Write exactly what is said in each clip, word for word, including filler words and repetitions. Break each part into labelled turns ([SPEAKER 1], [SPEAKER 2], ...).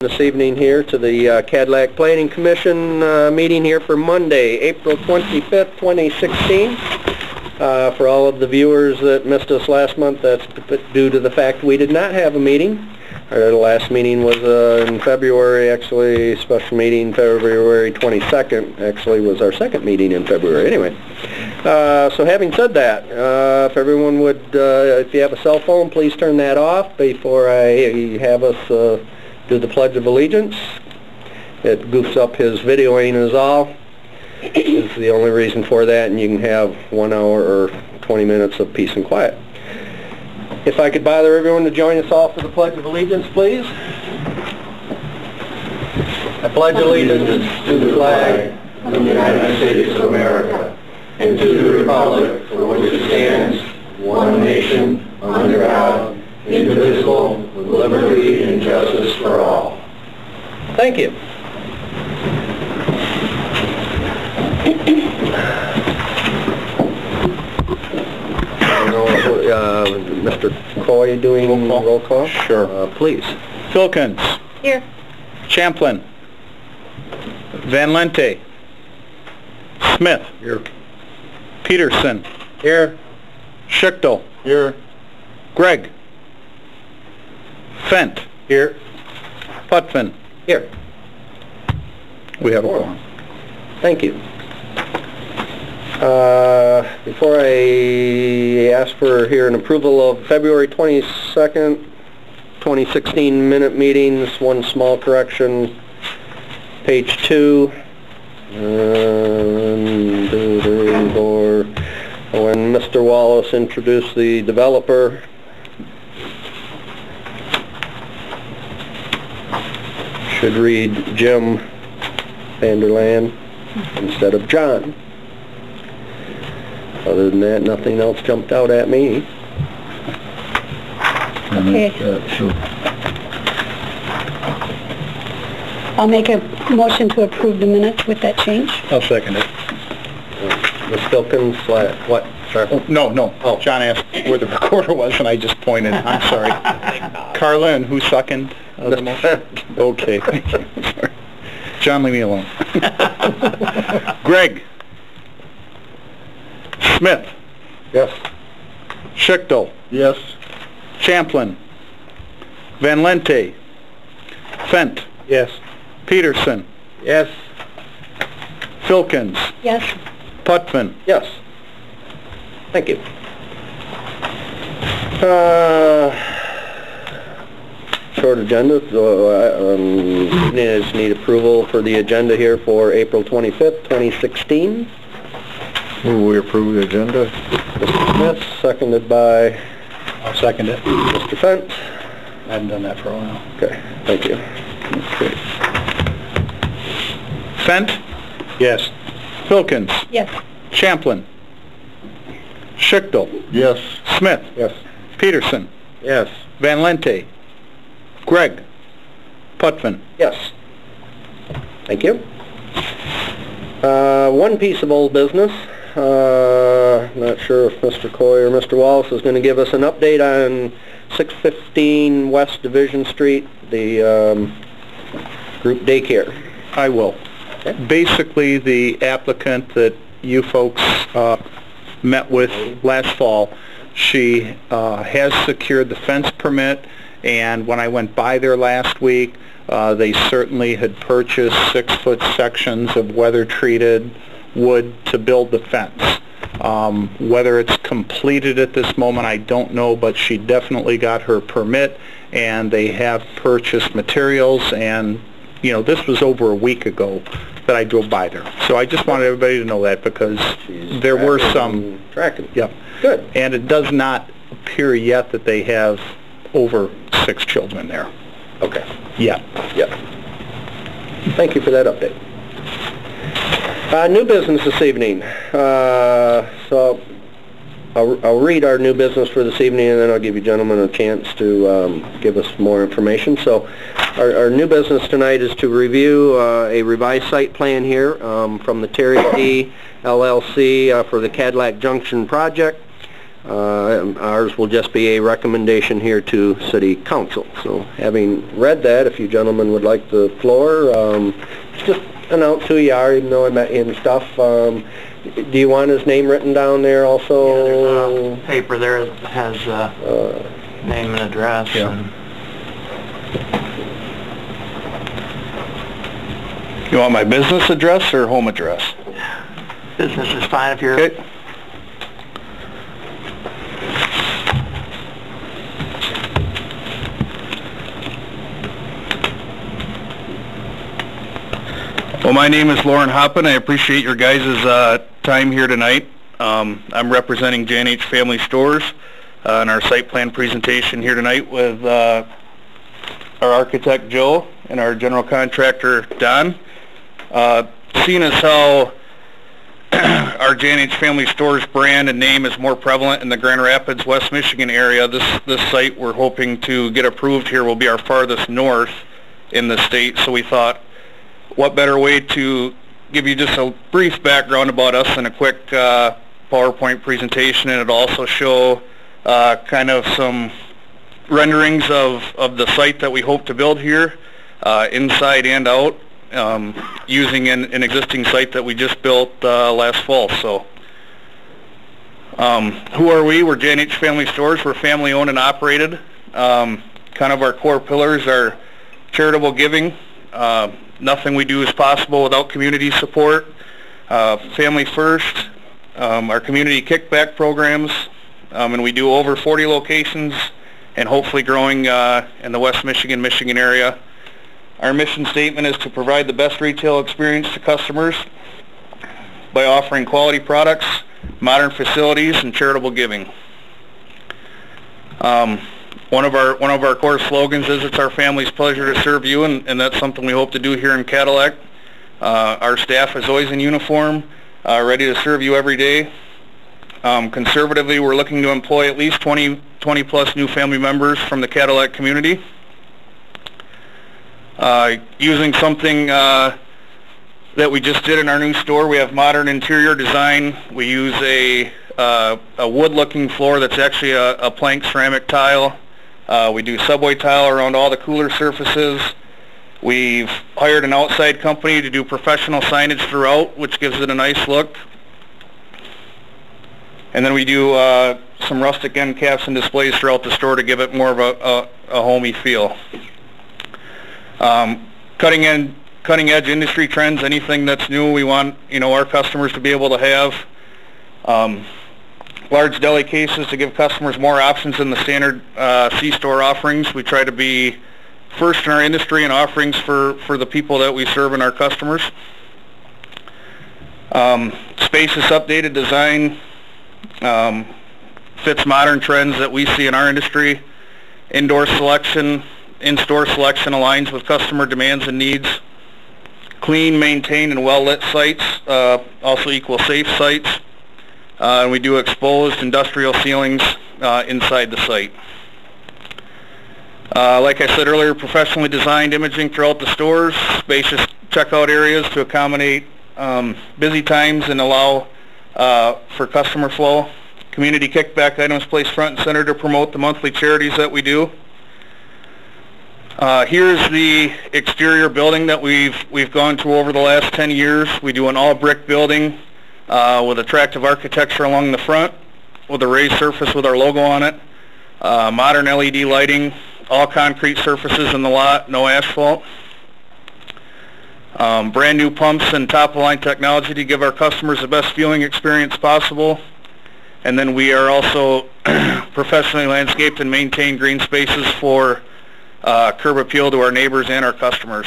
[SPEAKER 1] This evening here to the uh, Cadillac Planning Commission uh, meeting here for Monday, April twenty-fifth, twenty sixteen. Uh, for all of the viewers that missed us last month, that's due to the fact we did not have a meeting. Our last meeting was uh, in February, actually, special meeting February twenty-second, actually was our second meeting in February. Anyway, uh, so having said that, uh, if everyone would, uh, if you have a cell phone, please turn that off before I have us uh, do the Pledge of Allegiance. It goofs up his videoing is all. It's the only reason for that, and you can have one hour or twenty minutes of peace and quiet. If I could bother everyone to join us all for the Pledge of Allegiance, please. I pledge allegiance to the flag of the United States of America and to the republic for which it stands, one nation, under God, indivisible, with liberty and justice for all. Thank you. Uh, Mister Coy doing roll call? Roll call? Sure. Uh, please.
[SPEAKER 2] Filkins.
[SPEAKER 3] Here.
[SPEAKER 2] Champlin. Van Lente. Smith.
[SPEAKER 1] Here.
[SPEAKER 2] Peterson.
[SPEAKER 1] Here.
[SPEAKER 2] Schichtel.
[SPEAKER 1] Here.
[SPEAKER 2] Gregg. Fent.
[SPEAKER 1] Here.
[SPEAKER 2] Putvin.
[SPEAKER 1] Here.
[SPEAKER 2] We have a quorum.
[SPEAKER 1] Thank you. Uh, before I ask for here an approval of February twenty-second, twenty sixteen minute meetings, one small correction, page two. Um, or when Mister Wallace introduced the developer, should read Jim Vanderland instead of John. Other than that, nothing else jumped out at me.
[SPEAKER 3] Okay. I'll make a motion to approve the minutes with that change.
[SPEAKER 2] I'll second it.
[SPEAKER 1] Uh, Miz Filkins, what? Sir?
[SPEAKER 2] Oh, no, no.
[SPEAKER 1] Oh.
[SPEAKER 2] John asked where the recorder was, and I just pointed. I'm sorry. Carlin, who seconded uh, the motion? Okay, thank you. Sorry. John, leave me alone. Gregg. Smith.
[SPEAKER 1] Yes.
[SPEAKER 2] Schichtel.
[SPEAKER 1] Yes.
[SPEAKER 2] Champlin. Van Lente. Fent.
[SPEAKER 1] Yes.
[SPEAKER 2] Peterson.
[SPEAKER 1] Yes.
[SPEAKER 2] Filkins.
[SPEAKER 3] Yes.
[SPEAKER 1] Uh,
[SPEAKER 2] Putvin.
[SPEAKER 1] Yes. Thank you. Uh, short agenda, so I um, just need approval for the agenda here for April twenty-fifth, twenty sixteen.
[SPEAKER 4] Will we approve the agenda?
[SPEAKER 1] Mister Smith, seconded by
[SPEAKER 2] I'll second it.
[SPEAKER 1] Mister Fent.
[SPEAKER 2] I haven't done that for a while.
[SPEAKER 1] Okay, thank you. Okay.
[SPEAKER 2] Fent.
[SPEAKER 4] Yes.
[SPEAKER 2] Filkins.
[SPEAKER 3] Yes.
[SPEAKER 2] Champlin. Schichtel.
[SPEAKER 4] Yes.
[SPEAKER 2] Smith.
[SPEAKER 1] Yes.
[SPEAKER 2] Peterson.
[SPEAKER 1] Yes.
[SPEAKER 2] Van Lente. Gregg. Putvin.
[SPEAKER 1] Yes. Thank you. Uh, one piece of old business. Uh, not sure if Mister Coy or Mister Wallace is going to give us an update on six fifteen West Division Street, the um, group daycare.
[SPEAKER 2] I will.
[SPEAKER 1] Okay.
[SPEAKER 2] Basically, the applicant that you folks uh, met with last fall, she uh, has secured the fence permit, and when I went by there last week, uh, they certainly had purchased six-foot sections of weather-treated wood to build the fence. Um, whether it's completed at this moment, I don't know, but she definitely got her permit, and they have purchased materials, and you know, this was over a week ago that I drove by there. So I just wanted everybody to know that, because
[SPEAKER 1] She's
[SPEAKER 2] there were
[SPEAKER 1] tracking
[SPEAKER 2] some...
[SPEAKER 1] and Tracking.
[SPEAKER 2] Yep.
[SPEAKER 1] Good.
[SPEAKER 2] And it does not appear yet that they have over six children there.
[SPEAKER 1] Okay.
[SPEAKER 2] Yet.
[SPEAKER 1] Yep. Thank you for that update. Uh, new business this evening. Uh, so I'll, I'll read our new business for this evening, and then I'll give you gentlemen a chance to um, give us more information. So our, our new business tonight is to review uh, a revised site plan here um, from the Terry D. L L C uh, for the Cadillac Junction project. Uh, Ours will just be a recommendation here to City Council. So having read that, if you gentlemen would like the floor, um, it's just an out to you, even though I met you and stuff. Um, do you want his name written down there also?
[SPEAKER 5] Yeah, there's a paper there that has uh,
[SPEAKER 1] Uh,
[SPEAKER 5] name and address.
[SPEAKER 2] Yeah.
[SPEAKER 5] And
[SPEAKER 2] You want my business address or home address?
[SPEAKER 5] business is fine if you're...
[SPEAKER 2] Okay. Well, my name is Lauren Hoppen. I appreciate your guys' uh, time here tonight. Um, I'm representing J and H Family Stores uh, in our site plan presentation here tonight with uh, our architect Joe and our general contractor Don. Uh, seeing as how our J and H Family Stores brand and name is more prevalent in the Grand Rapids, West Michigan area, this, this site we're hoping to get approved here will be our farthest north in the state, so we thought, what better way to give you just a brief background about us and a quick uh, PowerPoint presentation, and it'll also show uh, kind of some renderings of, of the site that we hope to build here, uh, inside and out, um, using an, an existing site that we just built uh, last fall. So, um, who are we? We're J and H Family Stores. We're family owned and operated. Um, kind of our core pillars are charitable giving. Uh, Nothing we do is possible without community support. Uh, family first, um, our community kickback programs, um, and we do over forty locations and hopefully growing uh, in the West Michigan, Michigan area. Our mission statement is to provide the best retail experience to customers by offering quality products, modern facilities, and charitable giving. Um, One of our one of our core slogans is "It's our family's pleasure to serve you," and, and that's something we hope to do here in Cadillac. Uh, our staff is always in uniform, uh, ready to serve you every day. Um, conservatively, we're looking to employ at least twenty, twenty plus new family members from the Cadillac community. Uh, using something uh, that we just did in our new store, we have modern interior design. We use a uh, a wood-looking floor that's actually a, a plank ceramic tile. Uh, we do subway tile around all the cooler surfaces. We've hired an outside company to do professional signage throughout, which gives it a nice look. And then we do uh, some rustic end caps and displays throughout the store to give it more of a, a, a homey feel. Um, cutting in, cutting edge industry trends, anything that's new, we want you know our customers to be able to have. Um, large deli cases to give customers more options than the standard uh, C-store offerings. We try to be first in our industry in offerings for, for the people that we serve and our customers. Um, spacious updated design um, fits modern trends that we see in our industry. Indoor selection, in-store selection aligns with customer demands and needs. Clean, maintained, and well-lit sites uh, also equal safe sites. Uh, and we do exposed industrial ceilings uh, inside the site. Uh, like I said earlier, professionally designed imaging throughout the stores, spacious checkout areas to accommodate um, busy times and allow uh, for customer flow. Community kickback items placed front and center to promote the monthly charities that we do. Uh, here's the exterior building that we've we've gone through over the last ten years. We do an all brick building uh, with attractive architecture along the front, with a raised surface with our logo on it. Uh, modern L E D lighting, all concrete surfaces in the lot, no asphalt. Um, brand new pumps and top-of-line technology to give our customers the best viewing experience possible. And then we are also professionally landscaped and maintained green spaces for uh, curb appeal to our neighbors and our customers.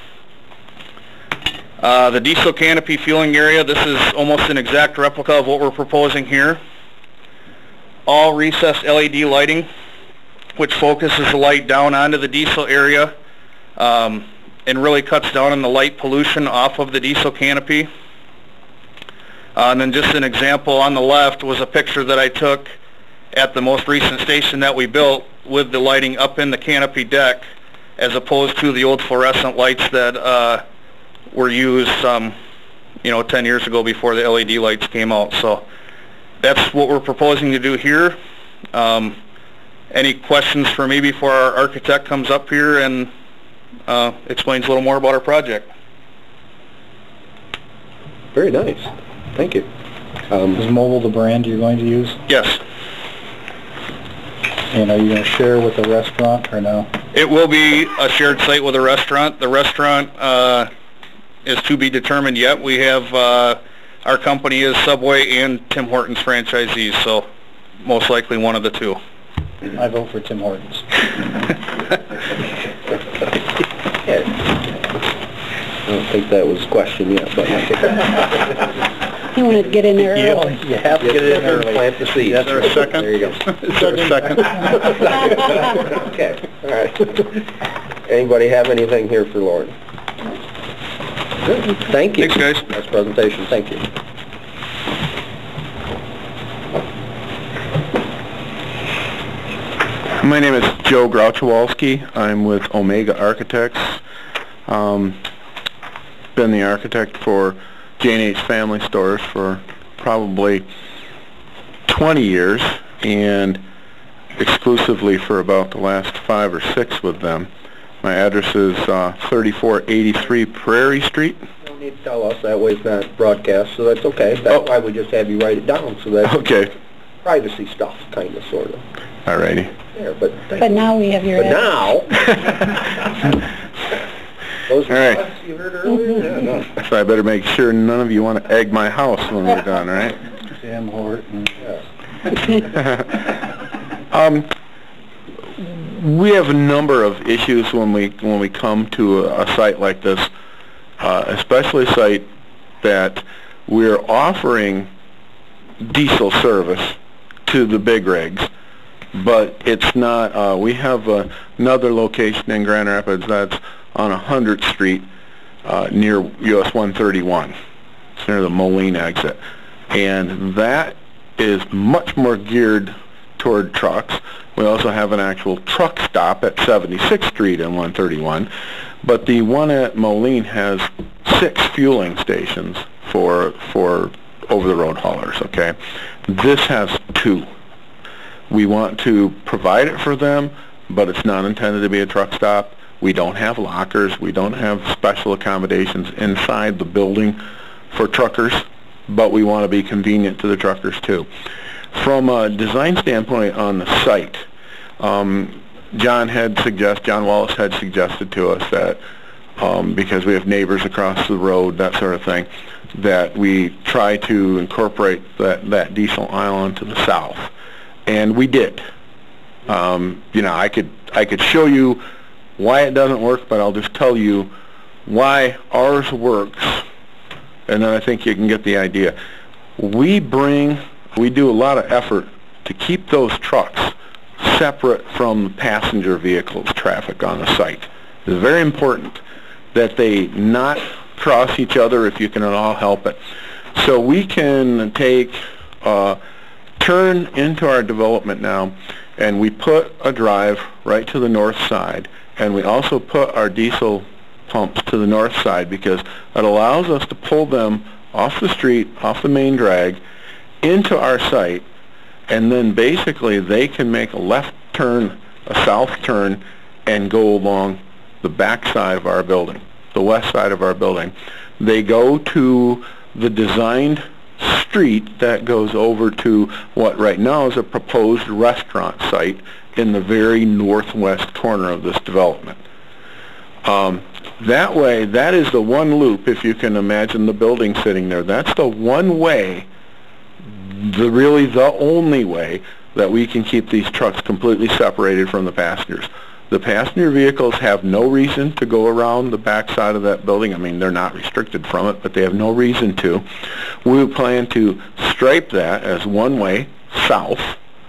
[SPEAKER 2] Uh, the diesel canopy fueling area, this is almost an exact replica of what we're proposing here. All recessed L E D lighting, which focuses the light down onto the diesel area um, and really cuts down on the light pollution off of the diesel canopy. Uh, and then just an example on the left was a picture that I took at the most recent station that we built with the lighting up in the canopy deck, as opposed to the old fluorescent lights that uh, were used um, you know, ten years ago before the L E D lights came out. So that's what we're proposing to do here. Um, any questions for me before our architect comes up here and uh, explains a little more about our project?
[SPEAKER 1] Very nice. Thank you. Um,
[SPEAKER 4] Is mobile the brand you're going to use?
[SPEAKER 2] Yes.
[SPEAKER 4] And are you going to share with the restaurant or no?
[SPEAKER 2] It will be a shared site with a restaurant. The restaurant uh, is to be determined yet. We have, uh, our company is Subway and Tim Hortons franchisees, so most likely one of the two.
[SPEAKER 4] I vote for Tim Hortons.
[SPEAKER 1] I don't think that was questioned yet, but I think...
[SPEAKER 3] You wanted to get in there
[SPEAKER 4] You
[SPEAKER 3] early.
[SPEAKER 4] you have to get it in early.
[SPEAKER 1] Plant the seed.
[SPEAKER 2] Is there a second?
[SPEAKER 1] There you go.
[SPEAKER 2] Is there a second?
[SPEAKER 1] Okay, all right. Anybody have anything here for Lauren? Good, thank you.
[SPEAKER 2] Thanks, guys.
[SPEAKER 1] Nice presentation, thank you.
[SPEAKER 6] My name is Joe Grauchowalski. I'm with Omega Architects. Um, been the architect for J and H Family Stores for probably twenty years and exclusively for about the last five or six with them. My address is uh, thirty-four eighty-three Prairie Street.
[SPEAKER 1] You don't need to tell us, that way it's not broadcast, so that's okay. That's why we just have you write it down, so that's
[SPEAKER 6] Okay,
[SPEAKER 1] privacy stuff, kind of, sort of.
[SPEAKER 6] alrighty.
[SPEAKER 1] There, but thank
[SPEAKER 3] But
[SPEAKER 1] you.
[SPEAKER 3] now we have your...
[SPEAKER 1] But now... Those
[SPEAKER 6] All right.
[SPEAKER 1] requests you heard earlier? Yeah, no.
[SPEAKER 6] So I better make sure none of you want to egg my house when we're done, right?
[SPEAKER 4] Tim Hortons.
[SPEAKER 6] Um, we have a number of issues when we when we come to a, a site like this, uh, especially a site that we're offering diesel service to the big rigs, but it's not. Uh, we have uh, another location in Grand Rapids that's on one hundredth Street uh, near U S one thirty-one. It's near the Moline exit, and that is much more geared toward trucks. We also have an actual truck stop at seventy-sixth Street and one thirty-one, but the one at Moline has six fueling stations for for over-the-road haulers, okay? This has two. We want to provide it for them, but it's not intended to be a truck stop. We don't have lockers. We don't have special accommodations inside the building for truckers, but we want to be convenient to the truckers too. From a design standpoint on the site, um, John had suggest, John Wallace had suggested to us that um, because we have neighbors across the road, that sort of thing, that we try to incorporate that, that diesel aisle onto the south. And we did. Um, you know, I could, I could show you why it doesn't work, but I'll just tell you why ours works, and then I think you can get the idea. We bring, we do a lot of effort to keep those trucks separate from the passenger vehicles traffic on the site. It's very important that they not cross each other if you can at all help it. So we can take, uh, turn into our development now, and we put a drive right to the north side, and we also put our diesel pumps to the north side because it allows us to pull them off the street, off the main drag, into our site, and then basically they can make a left turn, a south turn, and go along the back side of our building, the west side of our building. They go to the designed street that goes over to what right now is a proposed restaurant site in the very northwest corner of this development. Um, that way, that is the one loop, if you can imagine the building sitting there. That's the one way, the really the only way, that we can keep these trucks completely separated from the passengers. The passenger vehicles have no reason to go around the back side of that building. I mean, they're not restricted from it, but they have no reason to. We plan to stripe that as one way south,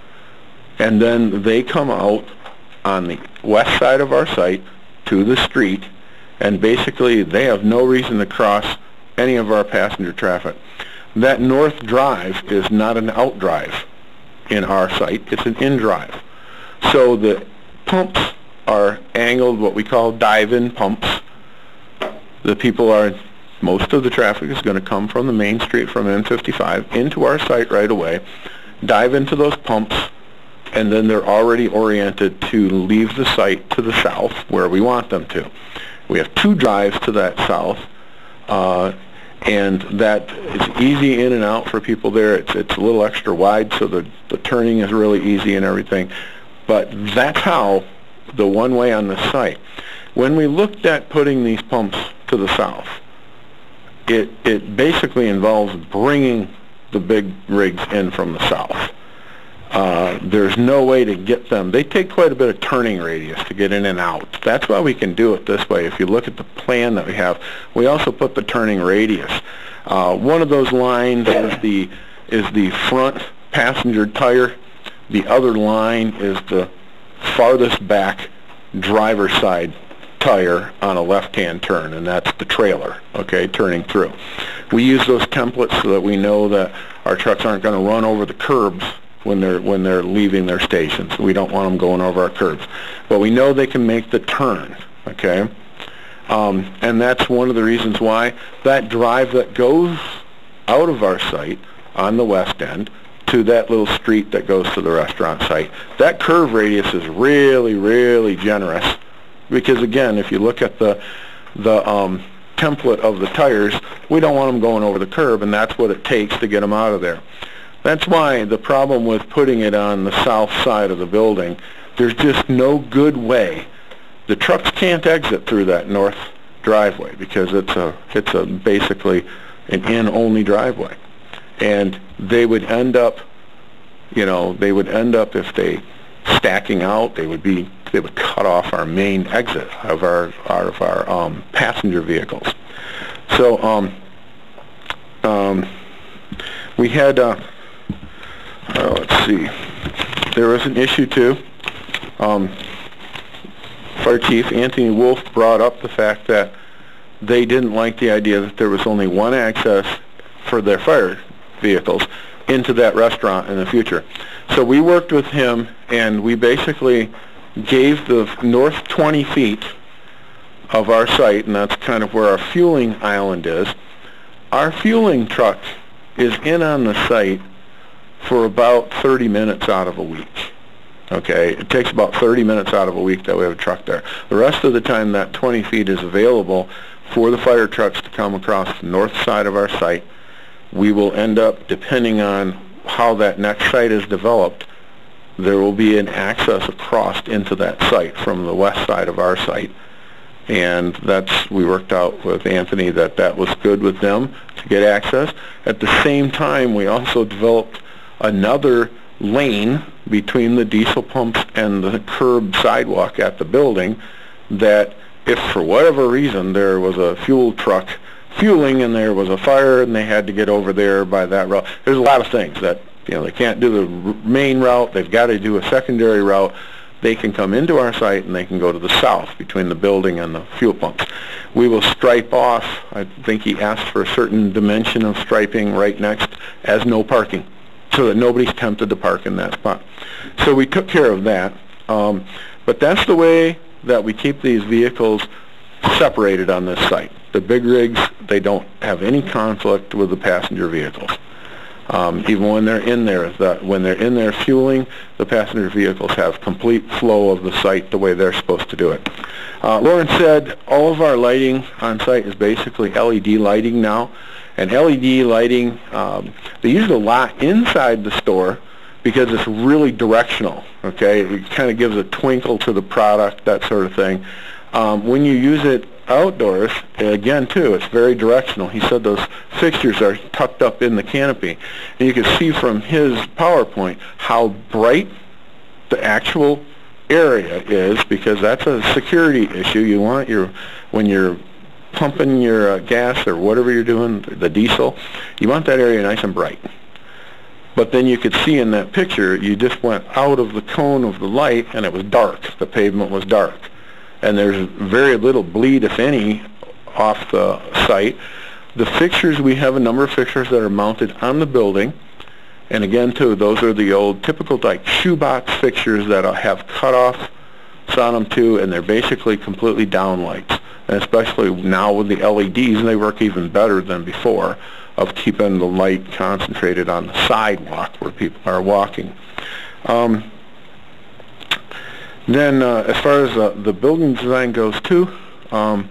[SPEAKER 6] and then they come out on the west side of our site to the street, and basically they have no reason to cross any of our passenger traffic. That north drive is not an out drive in our site, it's an in drive. So the pumps are angled, what we call dive-in pumps. The people are most of the traffic is going to come from the main street from M fifty-five into our site right away, dive into those pumps, and then they're already oriented to leave the site to the south where we want them to. We have two drives to that south, uh, and that is easy in and out for people there. It's, it's a little extra wide, so the, the turning is really easy and everything. But that's how the one-way on the site. When we looked at putting these pumps to the south, it, it basically involves bringing the big rigs in from the south. Uh, there's no way to get them. They take quite a bit of turning radius to get in and out. That's why we can do it this way. If you look at the plan that we have, we also put the turning radius. Uh, one of those lines is the is the front passenger tire. The other line is the farthest back driver's side tire on a left-hand turn, and that's the trailer, okay, turning through. We use those templates so that we know that our trucks aren't going to run over the curbs when they're when they're leaving their stations. We don't want them going over our curbs. But we know they can make the turn, okay? Um, and that's one of the reasons why that drive that goes out of our site on the west end to that little street that goes to the restaurant site, that curve radius is really, really generous. Because again, if you look at the the um, template of the tires, we don't want them going over the curb, and that's what it takes to get them out of there. That's why the problem with putting it on the south side of the building, there's just no good way. The trucks can't exit through that north driveway because it's a it's a basically an in-only driveway, and they would end up, you know, they would end up if they stacking out. They would be they would cut off our main exit of our out of our um, passenger vehicles. So um, um, we had. Uh, Uh, let's see. There was an issue too. Um, Fire Chief Anthony Wolf brought up the fact that they didn't like the idea that there was only one access for their fire vehicles into that restaurant in the future. So we worked with him, and we basically gave the north twenty feet of our site, and that's kind of where our fueling island is. Our fueling truck is in on the site for about thirty minutes out of a week. Okay, it takes about thirty minutes out of a week that we have a truck there. The rest of the time that twenty feet is available for the fire trucks to come across the north side of our site. We will end up, depending on how that next site is developed, there will be an access across into that site from the west side of our site. And that's, we worked out with Anthony that that was good with them to get access. At the same time, we also developed another lane between the diesel pumps and the curb sidewalk at the building, that if for whatever reason there was a fuel truck fueling and there was a fire and they had to get over there by that route, there's a lot of things that, you know, they can't do the main route, they've got to do a secondary route. They can come into our site and they can go to the south between the building and the fuel pumps. We will stripe off, I think he asked for a certain dimension of striping right next as no parking, so that nobody's tempted to park in that spot. So we took care of that. Um, but that's the way that we keep these vehicles separated on this site. The big rigs, they don't have any conflict with the passenger vehicles. Um, even when they're in there, the, when they're in there fueling, the passenger vehicles have complete flow of the site the way they're supposed to do it. Uh, Lauren said all of our lighting on site is basically L E D lighting now. And L E D lighting, um, they use it a lot inside the store because it's really directional, okay? It kind of gives a twinkle to the product, that sort of thing. Um, when you use it outdoors, again, too, it's very directional. He said those fixtures are tucked up in the canopy. And you can see from his PowerPoint how bright the actual area is, because that's a security issue. You want your, when you're pumping your uh, gas or whatever you're doing, the diesel, you want that area nice and bright. But then you could see in that picture, you just went out of the cone of the light and it was dark. The pavement was dark. And there's very little bleed, if any, off the site. The fixtures, we have a number of fixtures that are mounted on the building. And again, too, those are the old typical like shoebox fixtures that have cut-offs on them, too, and they're basically completely down lights. and especially now with the L E Ds, and they work even better than before, of keeping the light concentrated on the sidewalk where people are walking. Um, then uh, as far as uh, the building design goes too, um,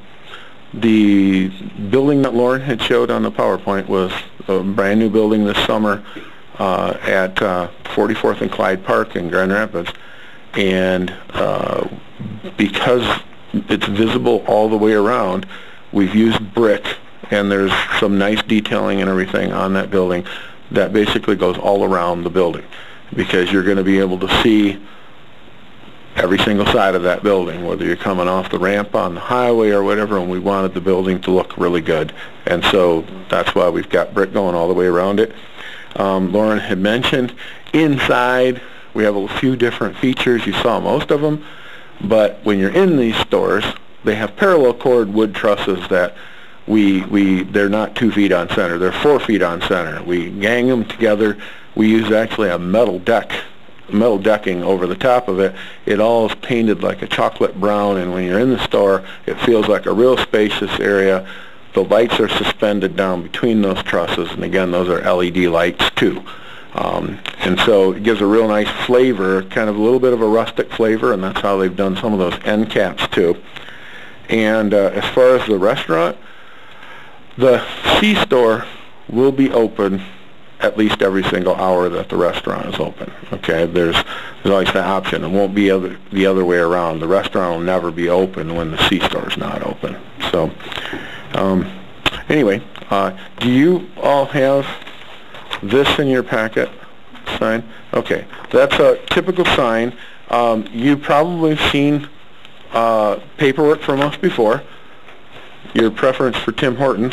[SPEAKER 6] the building that Lauren had showed on the PowerPoint was a brand new building this summer uh, at uh, forty-fourth and Clyde Park in Grand Rapids, and uh, because it's visible all the way around, we've used brick, and there's some nice detailing and everything on that building that basically goes all around the building, because you're going to be able to see every single side of that building, whether you're coming off the ramp on the highway or whatever, and we wanted the building to look really good. And so that's why we've got brick going all the way around it. Um, Lauren had mentioned inside we have a few different features. You saw most of them, but when you're in these stores, they have parallel cord wood trusses that we, we they're not two feet on center, they're four feet on center. We gang them together. We use actually a metal deck metal decking over the top of it. It all is painted like a chocolate brown, and when you're in the store, it feels like a real spacious area. The lights are suspended down between those trusses, and again, those are L E D lights too. Um, and so it gives a real nice flavor, kind of a little bit of a rustic flavor, and that's how they've done some of those end caps too. And uh, as far as the restaurant, the C-store will be open at least every single hour that the restaurant is open. Okay, there's there's always the option. It won't be other, the other way around. The restaurant will never be open when the C-store is not open. So, um, anyway, uh, do you all have this in your packet? Sign? Okay, that's a typical sign. Um, you've probably seen uh, paperwork from us before. Your preference for Tim Hortons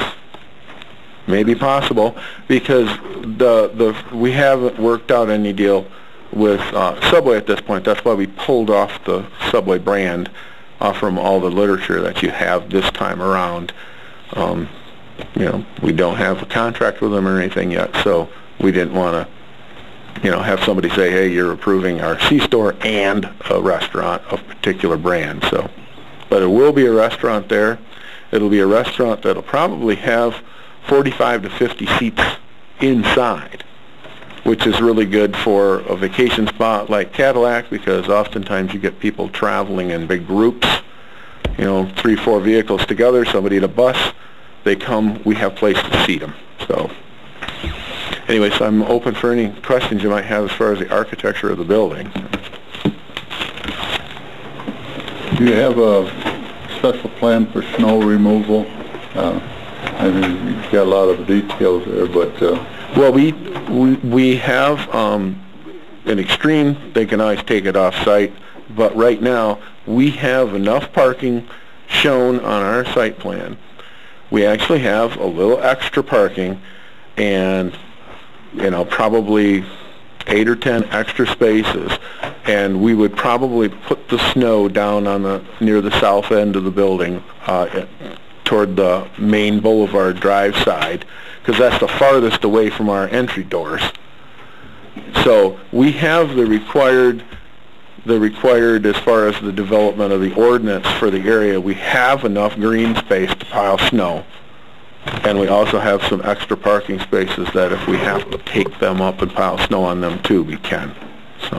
[SPEAKER 6] may be possible, because the the we haven't worked out any deal with uh, Subway at this point. That's why we pulled off the Subway brand uh, from all the literature that you have this time around. Um, you know, we don't have a contract with them or anything yet, so we didn't want to, you know, have somebody say, hey, you're approving our C-store and a restaurant of particular brand. So, but it will be a restaurant there. It'll be a restaurant that'll probably have forty-five to fifty seats inside, which is really good for a vacation spot like Cadillac, because oftentimes you get people traveling in big groups, you know, three, four vehicles together, somebody in a bus, they come, we have place to seat them. So anyway, so I'm open for any questions you might have as far as the architecture of the building.
[SPEAKER 7] Do you have a special plan for snow removal? Uh, I mean, you've got a lot of details there, but... Uh,
[SPEAKER 6] well, we, we, we have, um, in extreme, they can always take it off-site, but right now, we have enough parking shown on our site plan. We actually have a little extra parking, and, you know, probably eight or ten extra spaces, and we would probably put the snow down on the, near the south end of the building, uh, toward the main boulevard drive side, because that's the farthest away from our entry doors. So we have the required, the required as far as the development of the ordinance for the area, we have enough green space to pile snow. And we also have some extra parking spaces that if we have to take them up and pile snow on them too, we can. So.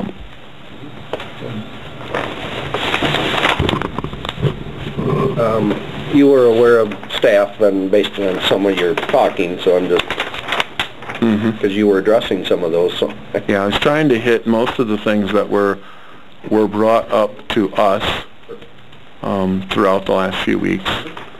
[SPEAKER 1] Um, you were aware of staff, and based on some of your talking, so I'm just, because mm-hmm. you were addressing some of those. So.
[SPEAKER 6] Yeah, I was trying to hit most of the things that were were brought up to us um, throughout the last few weeks.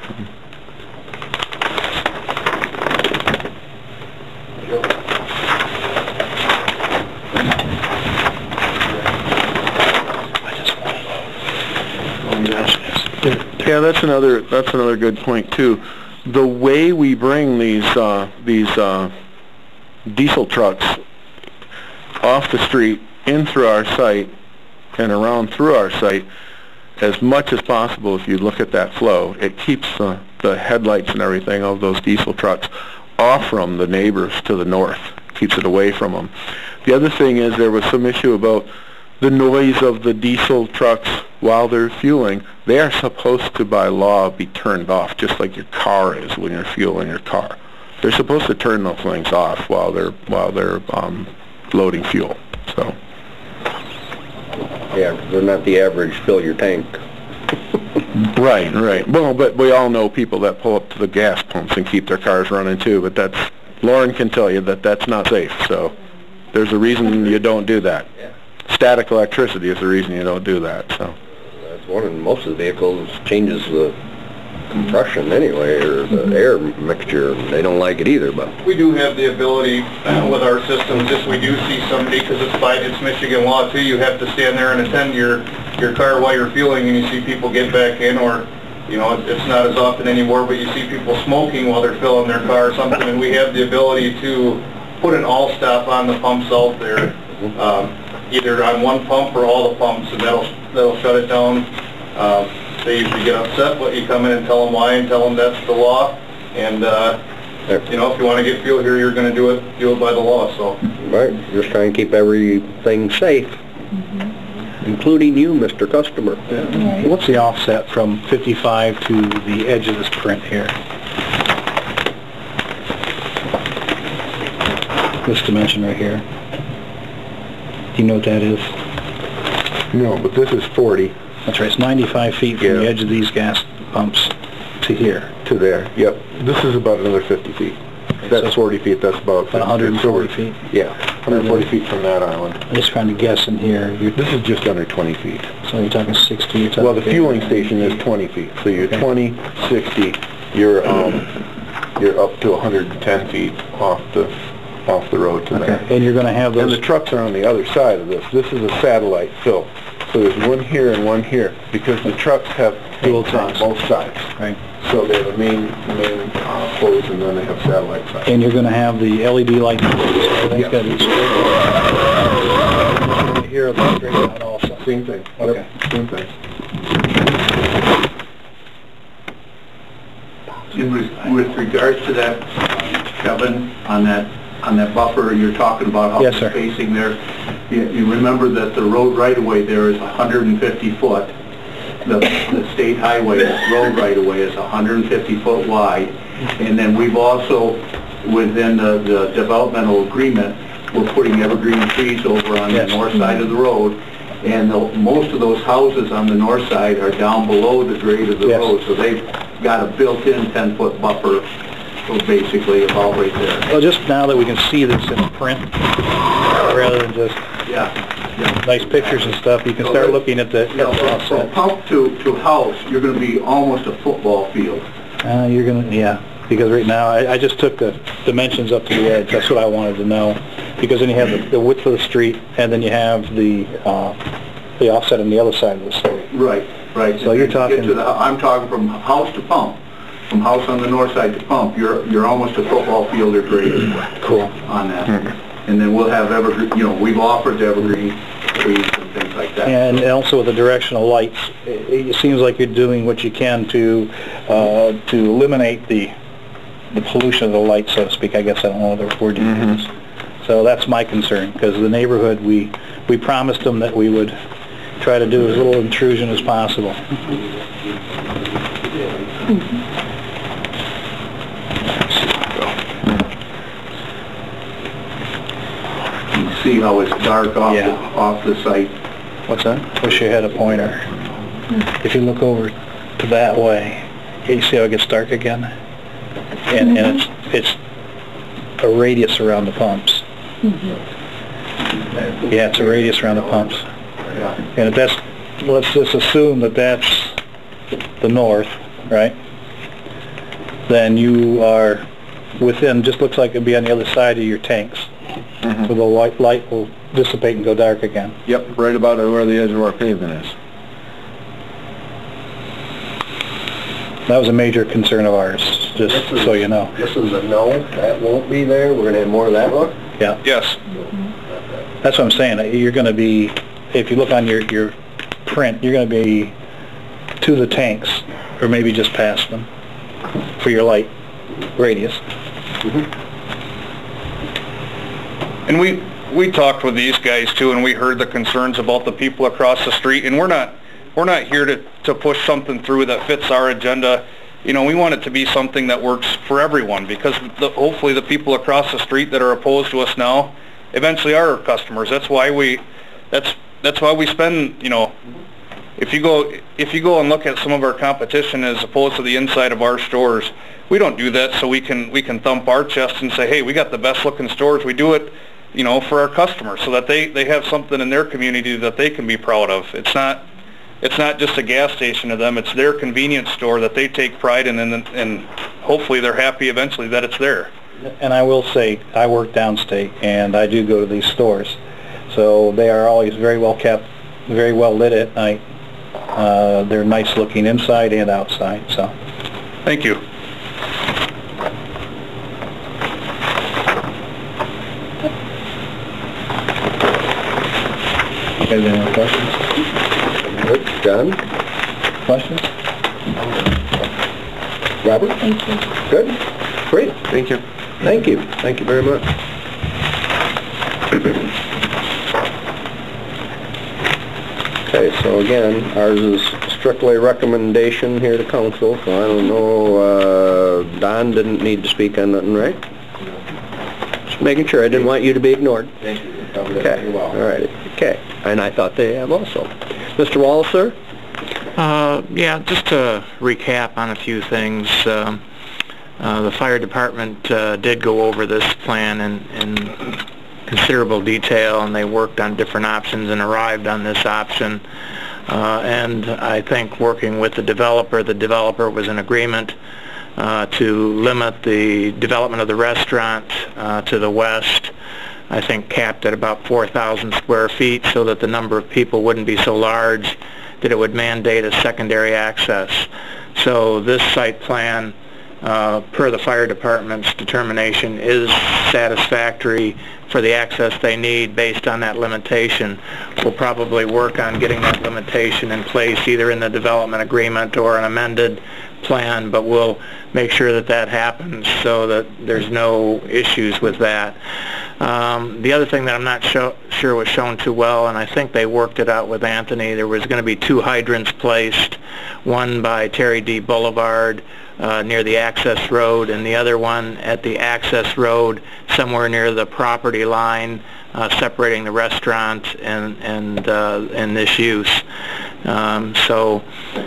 [SPEAKER 6] Yeah, that's another that's another good point too. The way we bring these uh, these uh, diesel trucks off the street in through our site and around through our site, as much as possible, if you look at that flow, it keeps uh, the headlights and everything of those diesel trucks off from the neighbors to the north. Keeps it away from them. The other thing is there was some issue about the noise of the diesel trucks while they're fueling they are supposed to, by law, be turned off, just like your car is when you're fueling your car. They're supposed to turn those things off while they're while they're um, loading fuel. So.
[SPEAKER 1] Yeah, they're not the average fill your tank.
[SPEAKER 6] Right, right. Well, but we all know people that pull up to the gas pumps and keep their cars running too, but that's, Lauren can tell you that that's not safe, so there's a reason you don't do that. Static electricity is the reason you don't do that, so.
[SPEAKER 1] That's one, and most of the vehicles changes the compression anyway, or the air mixture, and they don't like it either, but...
[SPEAKER 2] We do have the ability uh, with our systems, if we do see somebody, because it's by, it's Michigan law too, you have to stand there and attend your, your car while you're fueling, and you see people get back in, or, you know, it's not as often anymore, but you see people smoking while they're filling their car or something, and we have the ability to put an all-stop on the pumps out there, um, either on one pump or all the pumps, and that'll, that'll shut it down. Um, They usually get upset, but you come in and tell them why and tell them that's the law. And, uh, you know, if you want to get fuel here, you're going to do it, do it by the law, so.
[SPEAKER 1] Right, just try and keep everything safe, including you, Mister Customer.
[SPEAKER 4] What's the offset from fifty-five to the edge of this print here? This dimension right here. Do you know what that is?
[SPEAKER 6] No, but this is forty.
[SPEAKER 4] That's right, it's ninety-five feet from
[SPEAKER 6] Yeah.
[SPEAKER 4] the edge of these gas pumps to here.
[SPEAKER 6] To there, yep. This is about another fifty feet. That's forty feet, that's about...
[SPEAKER 4] About one hundred forty feet?
[SPEAKER 6] Yeah, one hundred forty feet from that island.
[SPEAKER 4] I'm just trying to guess in here. You're,
[SPEAKER 6] This is just under twenty feet.
[SPEAKER 4] so you're talking sixty, you're talking...
[SPEAKER 6] Well, the fueling station is twenty feet, so you're
[SPEAKER 4] Okay.
[SPEAKER 6] twenty, sixty, you're, um, you're up to one hundred ten feet off the, off the road to
[SPEAKER 4] Okay,
[SPEAKER 6] there.
[SPEAKER 4] and you're gonna have
[SPEAKER 6] And
[SPEAKER 4] those...
[SPEAKER 6] the trucks are on the other side of this. This is a satellite fill. So there's one here and one here, because the trucks have
[SPEAKER 4] Dual
[SPEAKER 6] tanks on
[SPEAKER 4] tanks.
[SPEAKER 6] both sides.
[SPEAKER 4] Right.
[SPEAKER 6] So they have a main, main uh, hose, and then they have satellite sides.
[SPEAKER 4] And you're gonna have the L E D lights. Everything's gotta be straight. Here, about straight out also.
[SPEAKER 6] Same thing.
[SPEAKER 4] Okay.
[SPEAKER 6] Yep, same thing.
[SPEAKER 8] In re- with regards to that, Kevin, on that, on that buffer you're talking about, how
[SPEAKER 4] Yes,
[SPEAKER 8] it's
[SPEAKER 4] sir.
[SPEAKER 8] spacing there, you, you remember that the road right-of-way there is one hundred fifty foot. The, the state highway road right-of-way is one hundred fifty foot wide. And then we've also, within the, the developmental agreement, we're putting evergreen trees over on the
[SPEAKER 4] Yes.
[SPEAKER 8] north side of the road. And the, most of those houses on the north side are down below the grade of the
[SPEAKER 4] Yes.
[SPEAKER 8] road, so they've got a built-in ten foot buffer, so basically about right there.
[SPEAKER 4] Well, just now that we can see this in print, rather than just
[SPEAKER 8] Yeah. yeah.
[SPEAKER 4] nice pictures and stuff, you can
[SPEAKER 8] So
[SPEAKER 4] start
[SPEAKER 8] that-
[SPEAKER 4] looking at the,
[SPEAKER 8] You know,
[SPEAKER 4] at the
[SPEAKER 8] from- from
[SPEAKER 4] offset.
[SPEAKER 8] pump to, to house, you're gonna be almost a football field.
[SPEAKER 4] Uh, you're gonna, yeah, because right now, I, I just took the dimensions up to the edge, that's what I wanted to know. Because then you have the, the width of the street, and then you have the, uh, the offset on the other side of the street.
[SPEAKER 8] Right, right.
[SPEAKER 4] So you're
[SPEAKER 8] And to get
[SPEAKER 4] talking-
[SPEAKER 8] to the- I'm talking from house to pump, from house on the north side to pump, you're, you're almost a football field or grade.
[SPEAKER 4] Cool.
[SPEAKER 8] On that. And then we'll have evergreen, you know, we've offered evergreen trees and things like that.
[SPEAKER 4] And also with the directional lights, it, it seems like you're doing what you can to, uh, to eliminate the, the pollution of the light, so to speak. I guess I don't know the word to use. So that's my concern, because the neighborhood, we, we promised them that we would try to do as little intrusion as possible.
[SPEAKER 8] You see how it's dark off, the,
[SPEAKER 4] Yeah.
[SPEAKER 8] off the site.
[SPEAKER 4] What's that? Wish you had a pointer. If you look over to that way, you see how it gets dark again? And, and it's, it's a radius around the pumps. Yeah, it's a radius around the pumps. And if that's, let's just assume that that's the north, right? Then you are within, just looks like it'd be on the other side of your tanks. So the white light will dissipate and go dark again.
[SPEAKER 6] Yep, right about where the edge of our pavement is.
[SPEAKER 4] That was a major concern of ours, just
[SPEAKER 1] This is-
[SPEAKER 4] so you know.
[SPEAKER 1] This is a no, that won't be there, we're gonna have more of that look?
[SPEAKER 4] Yeah,
[SPEAKER 2] Yes.
[SPEAKER 4] that's what I'm saying. You're gonna be, if you look on your, your print, you're gonna be to the tanks, or maybe just past them, for your light radius.
[SPEAKER 2] And we, we talked with these guys too, and we heard the concerns about the people across the street, and we're not,
[SPEAKER 9] we're not here to, to push something through that fits our agenda. You know, we want it to be something that works for everyone, because the, hopefully the people across the street that are opposed to us now eventually are our customers. That's why we, that's, that's why we spend, you know, if you go, if you go and look at some of our competition as opposed to the inside of our stores, we don't do that so we can, we can thump our chest and say, hey, we got the best looking stores. We do it, you know, for our customers, so that they, they have something in their community that they can be proud of. It's not, it's not just a gas station to them. It's their convenience store that they take pride in, and, and hopefully they're happy eventually that it's there.
[SPEAKER 4] And I will say, I work downstate, and I do go to these stores. So they are always very well kept, very well lit at night. Uh, they're nice looking inside and outside, so.
[SPEAKER 9] Thank you.
[SPEAKER 4] You guys have any questions?
[SPEAKER 1] Good. John?
[SPEAKER 4] Questions?
[SPEAKER 1] Robert?
[SPEAKER 3] Thank you.
[SPEAKER 1] Good. Great. Thank you. Thank you. Thank you very much. Okay, so again, ours is strictly a recommendation here to council, so I don't know, uh, Don didn't need to speak on nothing, right? Just making sure, I didn't want you to be ignored.
[SPEAKER 8] Thank you.
[SPEAKER 1] Okay, all right, okay. And I thought they have also. Mister Wallace, sir?
[SPEAKER 5] Uh, yeah, just to recap on a few things. Um, uh, the fire department uh, did go over this plan in, in considerable detail, and they worked on different options and arrived on this option. Uh, and I think working with the developer, the developer was in agreement uh, to limit the development of the restaurant uh, to the west. I think capped at about four thousand square feet, so that the number of people wouldn't be so large that it would mandate a secondary access. So this site plan, uh, per the fire department's determination, is satisfactory for the access they need based on that limitation. We'll probably work on getting that limitation in place either in the development agreement or an amended plan, but we'll make sure that that happens so that there's no issues with that. Um, the other thing that I'm not show, sure was shown too well, and I think they worked it out with Anthony, there was going to be two hydrants placed, one by Terry D. Boulevard uh, near the access road, and the other one at the access road somewhere near the property line, uh, separating the restaurant and, and, uh, and this use. Um, so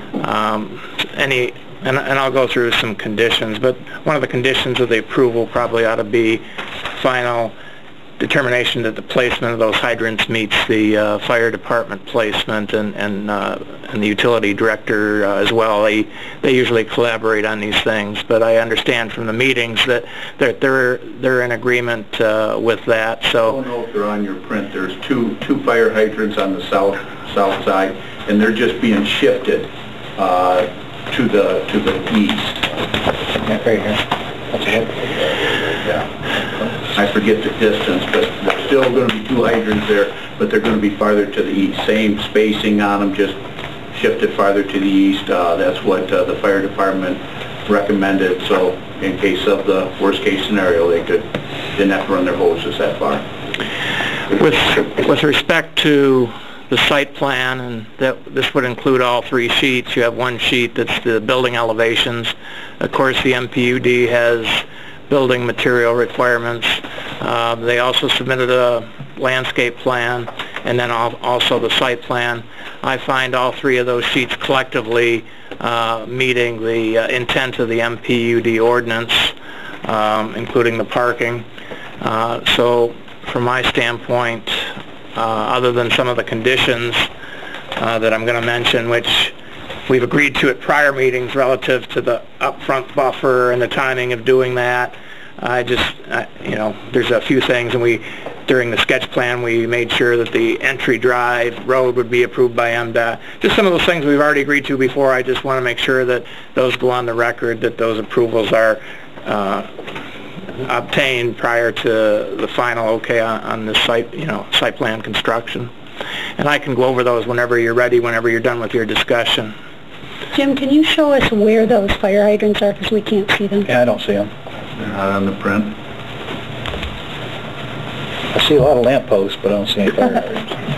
[SPEAKER 5] um, any And, and I'll go through some conditions, but one of the conditions of the approval probably ought to be final determination that the placement of those hydrants meets the uh, fire department placement, and, and, uh, and the utility director uh, as well. They, they usually collaborate on these things, but I understand from the meetings that they're, they're, they're in agreement uh, with that. So
[SPEAKER 8] I don't know if they're on your print. There's two, two fire hydrants on the south, south side, and they're just being shifted uh, to the to the east.
[SPEAKER 4] Yeah, right here. That's it.
[SPEAKER 8] Yeah. I forget the distance, but there's still going to be two hydrants there, but they're going to be farther to the east. Same spacing on them, just shifted farther to the east. Uh, that's what uh, the fire department recommended. So in case of the worst case scenario, they could didn't have to run their hoses that far.
[SPEAKER 5] with, with respect to the site plan, and that this would include all three sheets. You have one sheet that's the building elevations. Of course, the M P U D has building material requirements. Uh, they also submitted a landscape plan, and then al also the site plan. I find all three of those sheets collectively uh, meeting the uh, intent of the M P U D ordinance, um, including the parking. Uh, so from my standpoint, Uh, other than some of the conditions uh, that I'm going to mention, which we've agreed to at prior meetings relative to the upfront buffer and the timing of doing that. I just, uh, you know, there's a few things, and we, during the sketch plan, we made sure that the entry drive road would be approved by M D O T. Just some of those things we've already agreed to before. I just want to make sure that those go on the record, that those approvals are uh, obtained prior to the final okay on, on the site, you know, site plan construction. And I can go over those whenever you're ready, whenever you're done with your discussion.
[SPEAKER 3] Jim, can you show us where those fire hydrants are, because we can't see them?
[SPEAKER 4] Yeah, I don't see them.
[SPEAKER 8] They're not on the print.
[SPEAKER 4] I see a lot of lamp posts, but I don't see any fire hydrants.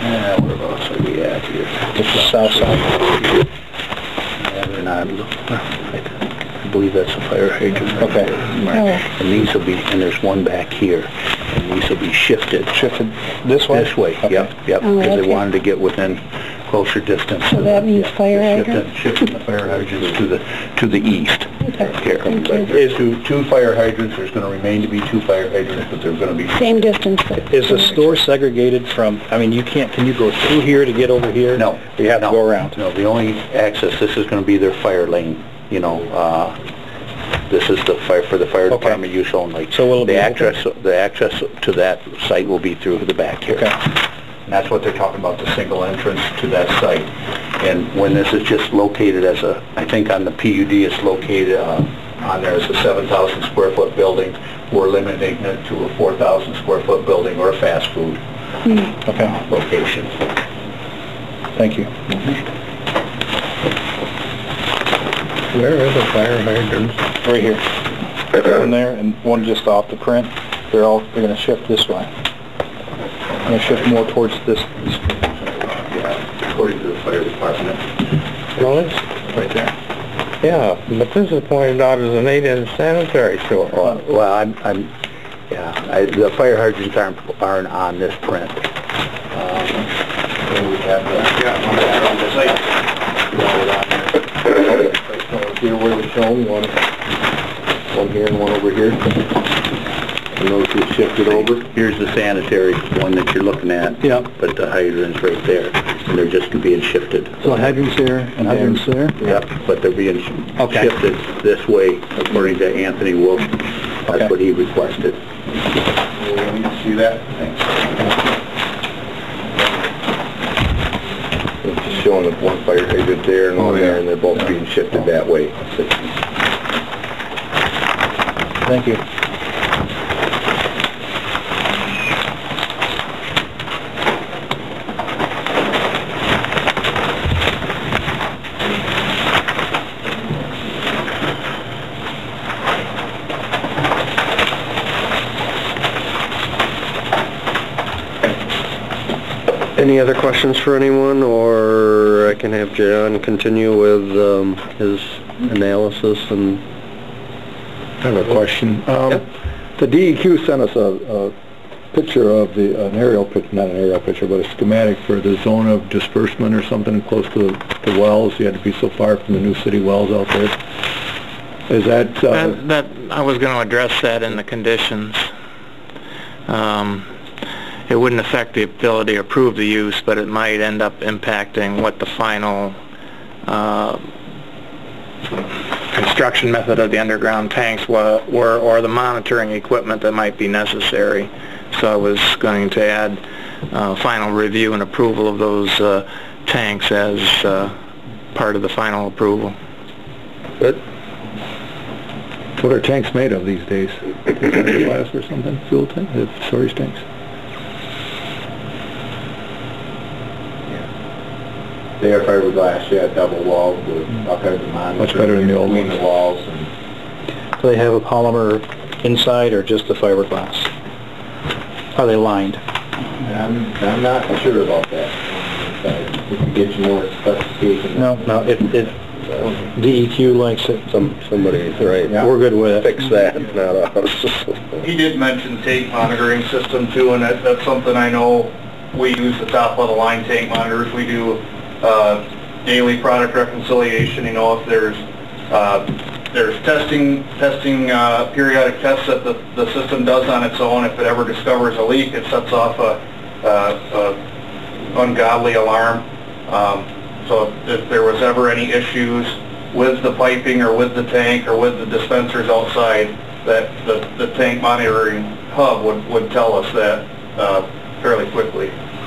[SPEAKER 8] Yeah, whereabouts are we at here?
[SPEAKER 4] It's the south side.
[SPEAKER 8] Yeah, they're not, I believe that's a fire hydrant. right
[SPEAKER 4] Okay.
[SPEAKER 8] there. And these will be, and there's one back here, and these will be shifted.
[SPEAKER 4] Shifted this way?
[SPEAKER 8] This way,
[SPEAKER 4] Okay.
[SPEAKER 8] yep, yep,
[SPEAKER 3] Oh,
[SPEAKER 8] because they
[SPEAKER 3] okay.
[SPEAKER 8] wanted to get within closer distance.
[SPEAKER 3] So
[SPEAKER 8] to
[SPEAKER 3] that
[SPEAKER 8] the-
[SPEAKER 3] means
[SPEAKER 8] yeah,
[SPEAKER 3] fire
[SPEAKER 8] they're shifting-
[SPEAKER 3] hydrant?
[SPEAKER 8] Shifting the fire hydrants to the, to the east.
[SPEAKER 3] Okay,
[SPEAKER 8] Here.
[SPEAKER 3] thank you.
[SPEAKER 8] There's two, two fire hydrants, there's gonna remain to be two fire hydrants, but they're gonna be...
[SPEAKER 3] Same distance, but...
[SPEAKER 4] Is the store segregated from, I mean, you can't, can you go through here to get over here?
[SPEAKER 8] No.
[SPEAKER 4] You have to
[SPEAKER 8] no,
[SPEAKER 4] go around?
[SPEAKER 8] No, the only access, this is gonna be their fire lane, you know, uh, this is the fire, for the fire
[SPEAKER 4] Okay.
[SPEAKER 8] department use only.
[SPEAKER 4] So will it be
[SPEAKER 8] The
[SPEAKER 4] open?
[SPEAKER 8] access, the access to that site will be through the back here.
[SPEAKER 4] Okay.
[SPEAKER 8] And that's what they're talking about, the single entrance to that site. And when this is just located as a, I think on the P U D it's located, uh, on there as a seven thousand square foot building, we're limiting it to a four thousand square foot building or a fast food
[SPEAKER 4] Okay,
[SPEAKER 8] location.
[SPEAKER 4] thank you.
[SPEAKER 6] Where are the fire hydrants?
[SPEAKER 4] Right here. One there and one just off the print. They're all, they're gonna shift this way. I'm gonna shift more towards this, this
[SPEAKER 8] Yeah, according to the fire department.
[SPEAKER 6] Well, it's,
[SPEAKER 4] right there.
[SPEAKER 6] yeah, but this is pointed out as an eight-inch sanitary sewer.
[SPEAKER 8] Well, well, I'm, I'm, yeah, I, the fire hydrants aren't, aren't on this print. Um, so we have the, yeah, on that on the site. Here where we show them, one, one here and one over here. And those are shifted over. Here's the sanitary one that you're looking at.
[SPEAKER 4] Yeah.
[SPEAKER 8] But the hydrant's right there, and they're just being shifted.
[SPEAKER 4] So hydrants there and hydrants there?
[SPEAKER 8] Yep, but they're being
[SPEAKER 4] Okay.
[SPEAKER 8] shifted this way, according to Anthony Wolf.
[SPEAKER 4] Okay.
[SPEAKER 8] That's what he requested. See that? Thanks. It's just showing the one fire hydrant there and one there, and they're both being shifted that way.
[SPEAKER 4] Thank you.
[SPEAKER 1] Any other questions for anyone, or I can have John continue with um, his analysis and...
[SPEAKER 7] I have a question. Um, the D E Q sent us a, a picture of the, an aerial picture, not an aerial picture, but a schematic for the zone of disbursement or something close to the wells. You had to be so far from the new city wells out there. Is that, uh,
[SPEAKER 5] That, that, I was going to address that in the conditions. Um, it wouldn't affect the ability to approve the use, but it might end up impacting what the final uh, construction method of the underground tanks wa- were, or the monitoring equipment that might be necessary. So I was going to add uh, final review and approval of those uh, tanks as uh, part of the final approval.
[SPEAKER 1] Good.
[SPEAKER 7] what are tanks made of these days? Glass or something, fuel tank, uh, storage tanks?
[SPEAKER 8] They are fiberglass, yeah, double walled with all kinds of monitors.
[SPEAKER 7] Much better than the old
[SPEAKER 8] between
[SPEAKER 7] ones.
[SPEAKER 8] the walls and...
[SPEAKER 4] Do they have a polymer inside or just the fiberglass? Are they lined?
[SPEAKER 8] I'm, I'm not sure about that. Uh, We can get you more specifications.
[SPEAKER 4] No, no, it, it, D E Q likes it.
[SPEAKER 1] Some, somebody's right.
[SPEAKER 8] Yeah.
[SPEAKER 4] We're good with it.
[SPEAKER 1] Fix that, not us.
[SPEAKER 9] He did mention tank monitoring system too, and that, that's something I know we use the top of the line tank monitors. We do, uh, daily product reconciliation, you know, if there's, uh, there's testing, testing, uh, periodic tests that the, the system does on its own. If it ever discovers a leak, it sets off a, uh, a ungodly alarm. Um, so if there was ever any issues with the piping or with the tank or with the dispensers outside, that the, the tank monitoring hub would, would tell us that, uh, fairly quickly.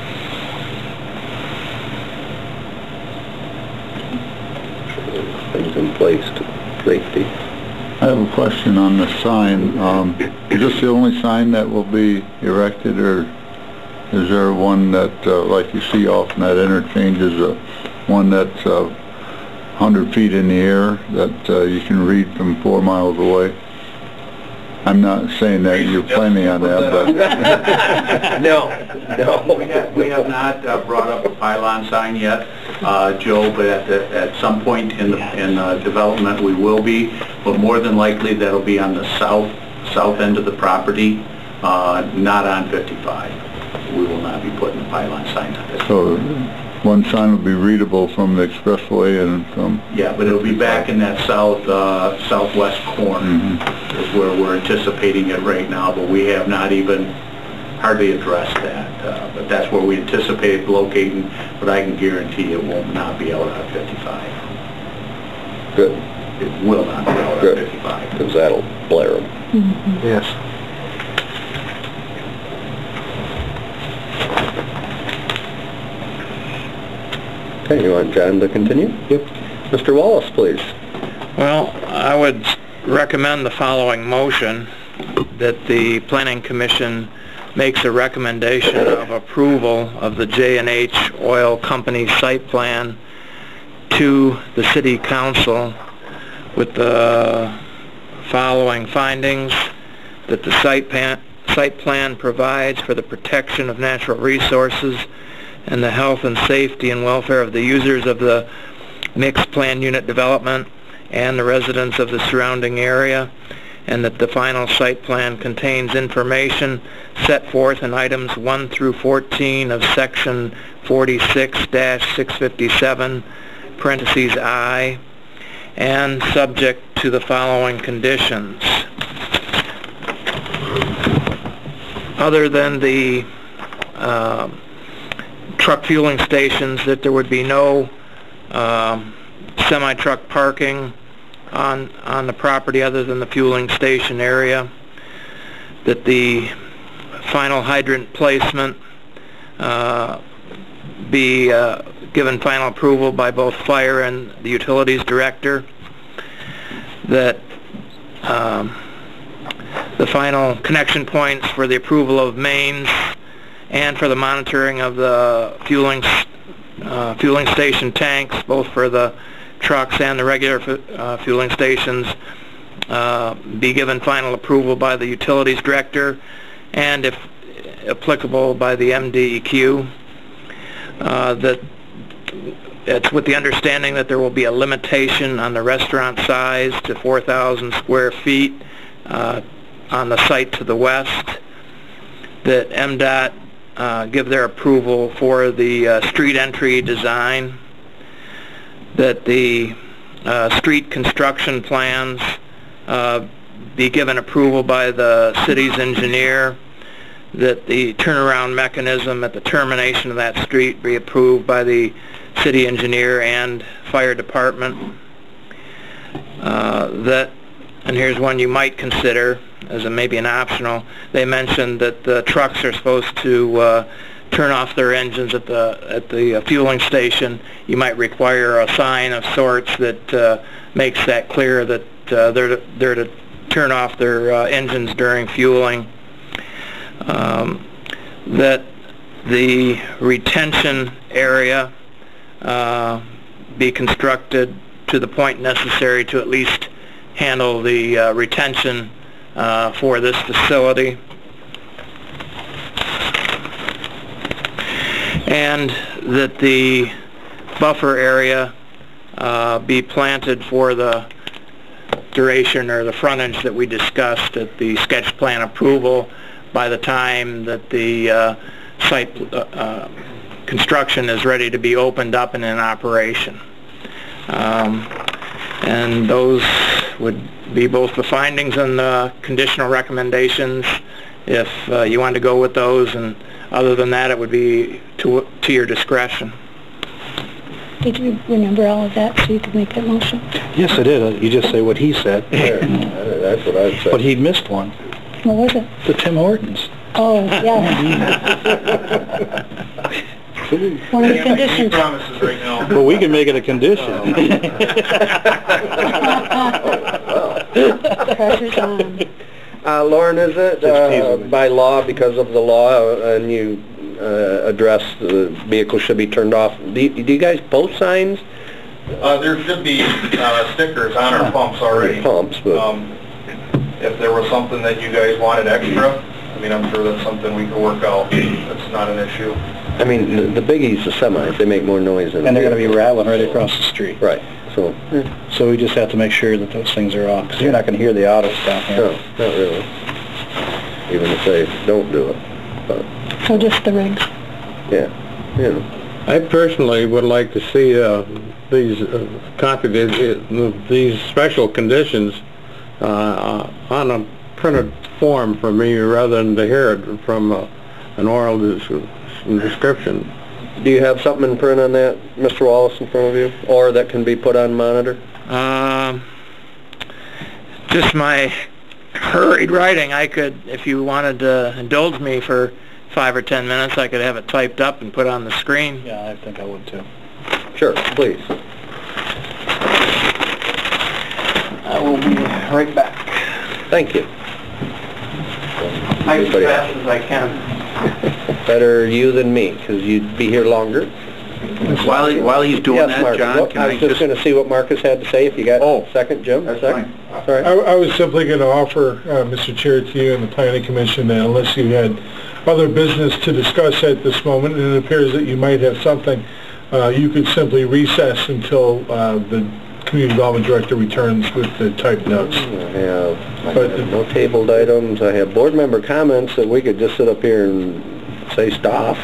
[SPEAKER 1] Things in place to safety.
[SPEAKER 7] I have a question on the sign. Um, is this the only sign that will be erected, or is there one that, uh, like you see often at interchanges, uh, one that's uh, one hundred feet in the air that uh, you can read from four miles away? I'm not saying that you're planning on that, but...
[SPEAKER 1] No, no.
[SPEAKER 8] We have, we have not uh, brought up a pylon sign yet, uh, Joe, but at the, at some point in the, in uh, development we will be, but more than likely that'll be on the south, south end of the property, uh, not on fifty-five. We will not be putting a pylon sign on fifty-five.
[SPEAKER 7] So one sign will be readable from the expressway and from...
[SPEAKER 8] Yeah, but it'll be back in that south, uh, southwest corner
[SPEAKER 7] Mhm.
[SPEAKER 8] is where we're anticipating it right now, but we have not even hardly addressed that. Uh, but that's where we anticipate locating, but I can guarantee it will not be out on fifty-five.
[SPEAKER 1] Good,
[SPEAKER 8] It will not be out on
[SPEAKER 1] Good.
[SPEAKER 8] fifty-five.
[SPEAKER 1] because that'll blare them.
[SPEAKER 4] Yes.
[SPEAKER 1] Okay, you want John to continue? Yep. Mister Wallace, please.
[SPEAKER 5] Well, I would recommend the following motion, that the Planning Commission makes a recommendation of approval of the J and H Oil Company site plan to the City Council with the following findings: that the site plan, site plan provides for the protection of natural resources and the health and safety and welfare of the users of the mixed plan unit development and the residents of the surrounding area, and that the final site plan contains information set forth in items one through fourteen of section forty-six dash six fifty-seven, parentheses I, and subject to the following conditions. Other than the uh, truck fueling stations, that there would be no um, semi-truck parking on on the property other than the fueling station area, that the final hydrant placement uh, be uh, given final approval by both fire and the utilities director, that um, the final connection points for the approval of mains and for the monitoring of the fueling uh, fueling station tanks, both for the trucks and the regular uh, fueling stations, uh, be given final approval by the utilities director, and if applicable by the M D E Q. Uh, that it's with the understanding that there will be a limitation on the restaurant size to four thousand square feet uh, on the site to the west, that M D O T uh, give their approval for the uh, street entry design, that the uh, street construction plans uh, be given approval by the city's engineer, that the turnaround mechanism at the termination of that street be approved by the city engineer and fire department, uh, that, and here's one you might consider as a maybe an optional, they mentioned that the trucks are supposed to uh, turn off their engines at the at the uh, fueling station. You might require a sign of sorts that uh, makes that clear that uh, they're to, they're to turn off their uh, engines during fueling. Um, that the retention area uh, be constructed to the point necessary to at least handle the uh, retention uh, for this facility, and that the buffer area uh, be planted for the duration or the frontage that we discussed at the sketch plan approval by the time that the uh, site uh, uh, construction is ready to be opened up and in operation. Um, and those would be both the findings and the conditional recommendations if uh, you want to go with those, and other than that it would be to, to your discretion.
[SPEAKER 3] Did you remember all of that so you could make that motion?
[SPEAKER 4] Yes, I did. You just say what he said.
[SPEAKER 1] That's what I'd say.
[SPEAKER 4] But he missed one.
[SPEAKER 3] What was it?
[SPEAKER 4] The Tim Hortons.
[SPEAKER 3] Oh, yeah. One of the conditions.
[SPEAKER 9] Promises right now.
[SPEAKER 4] Well, we can make it a condition.
[SPEAKER 3] Pressure's on.
[SPEAKER 1] Uh, Lauren, is it uh, by law, because of the law, uh, and you uh, address the vehicle should be turned off, do you, do you guys post signs?
[SPEAKER 9] Uh, there should be uh, stickers on our pumps already.
[SPEAKER 1] Pumps, but...
[SPEAKER 9] Um, if there was something that you guys wanted extra, I mean, I'm sure that's something we can work out. That's not an issue.
[SPEAKER 1] I mean, the, the biggie's the semis, they make more noise than...
[SPEAKER 4] And they're gonna be rattling right across the street.
[SPEAKER 1] Right, so,
[SPEAKER 4] So we just have to make sure that those things are off, because you're not gonna hear the autos down
[SPEAKER 1] no,
[SPEAKER 4] here.
[SPEAKER 1] not really. Even if they don't do it, but,
[SPEAKER 3] So just the rigs.
[SPEAKER 1] yeah, you know.
[SPEAKER 10] I personally would like to see uh, these uh, copied, uh, these special conditions uh, on a printed form for me rather than to hear it from uh, an oral des- description.
[SPEAKER 1] Do you have something in print on that, Mister Wallace, in front of you? Or that can be put on monitor?
[SPEAKER 5] Um, just my hurried writing. I could, if you wanted to indulge me for five or ten minutes, I could have it typed up and put on the screen.
[SPEAKER 4] Yeah, I think I would too.
[SPEAKER 1] Sure, please.
[SPEAKER 5] I will be right back.
[SPEAKER 1] Thank you.
[SPEAKER 5] As
[SPEAKER 1] Anybody else?
[SPEAKER 5] fast as I can.
[SPEAKER 1] Better you than me, because you'd be here longer.
[SPEAKER 2] While, he- while he's doing
[SPEAKER 1] Yes,
[SPEAKER 2] that,
[SPEAKER 1] Marcus.
[SPEAKER 2] John,
[SPEAKER 1] Well,
[SPEAKER 2] can
[SPEAKER 1] I
[SPEAKER 2] I
[SPEAKER 1] was just
[SPEAKER 2] just...
[SPEAKER 1] going to see what Marcus had to say, if you got
[SPEAKER 2] Oh,
[SPEAKER 1] a second, Jim?
[SPEAKER 2] that's
[SPEAKER 1] Second?
[SPEAKER 2] fine.
[SPEAKER 1] Sorry.
[SPEAKER 10] I, I was simply going to offer, uh, Mister Chair, to you and the Planning Commission that unless you had other business to discuss at this moment, and it appears that you might have something, uh, you could simply recess until uh, the Community Development Director returns with the typed notes.
[SPEAKER 1] I have, I
[SPEAKER 10] But-
[SPEAKER 1] have no tabled items, I have board member comments that we could just sit up here and say stop.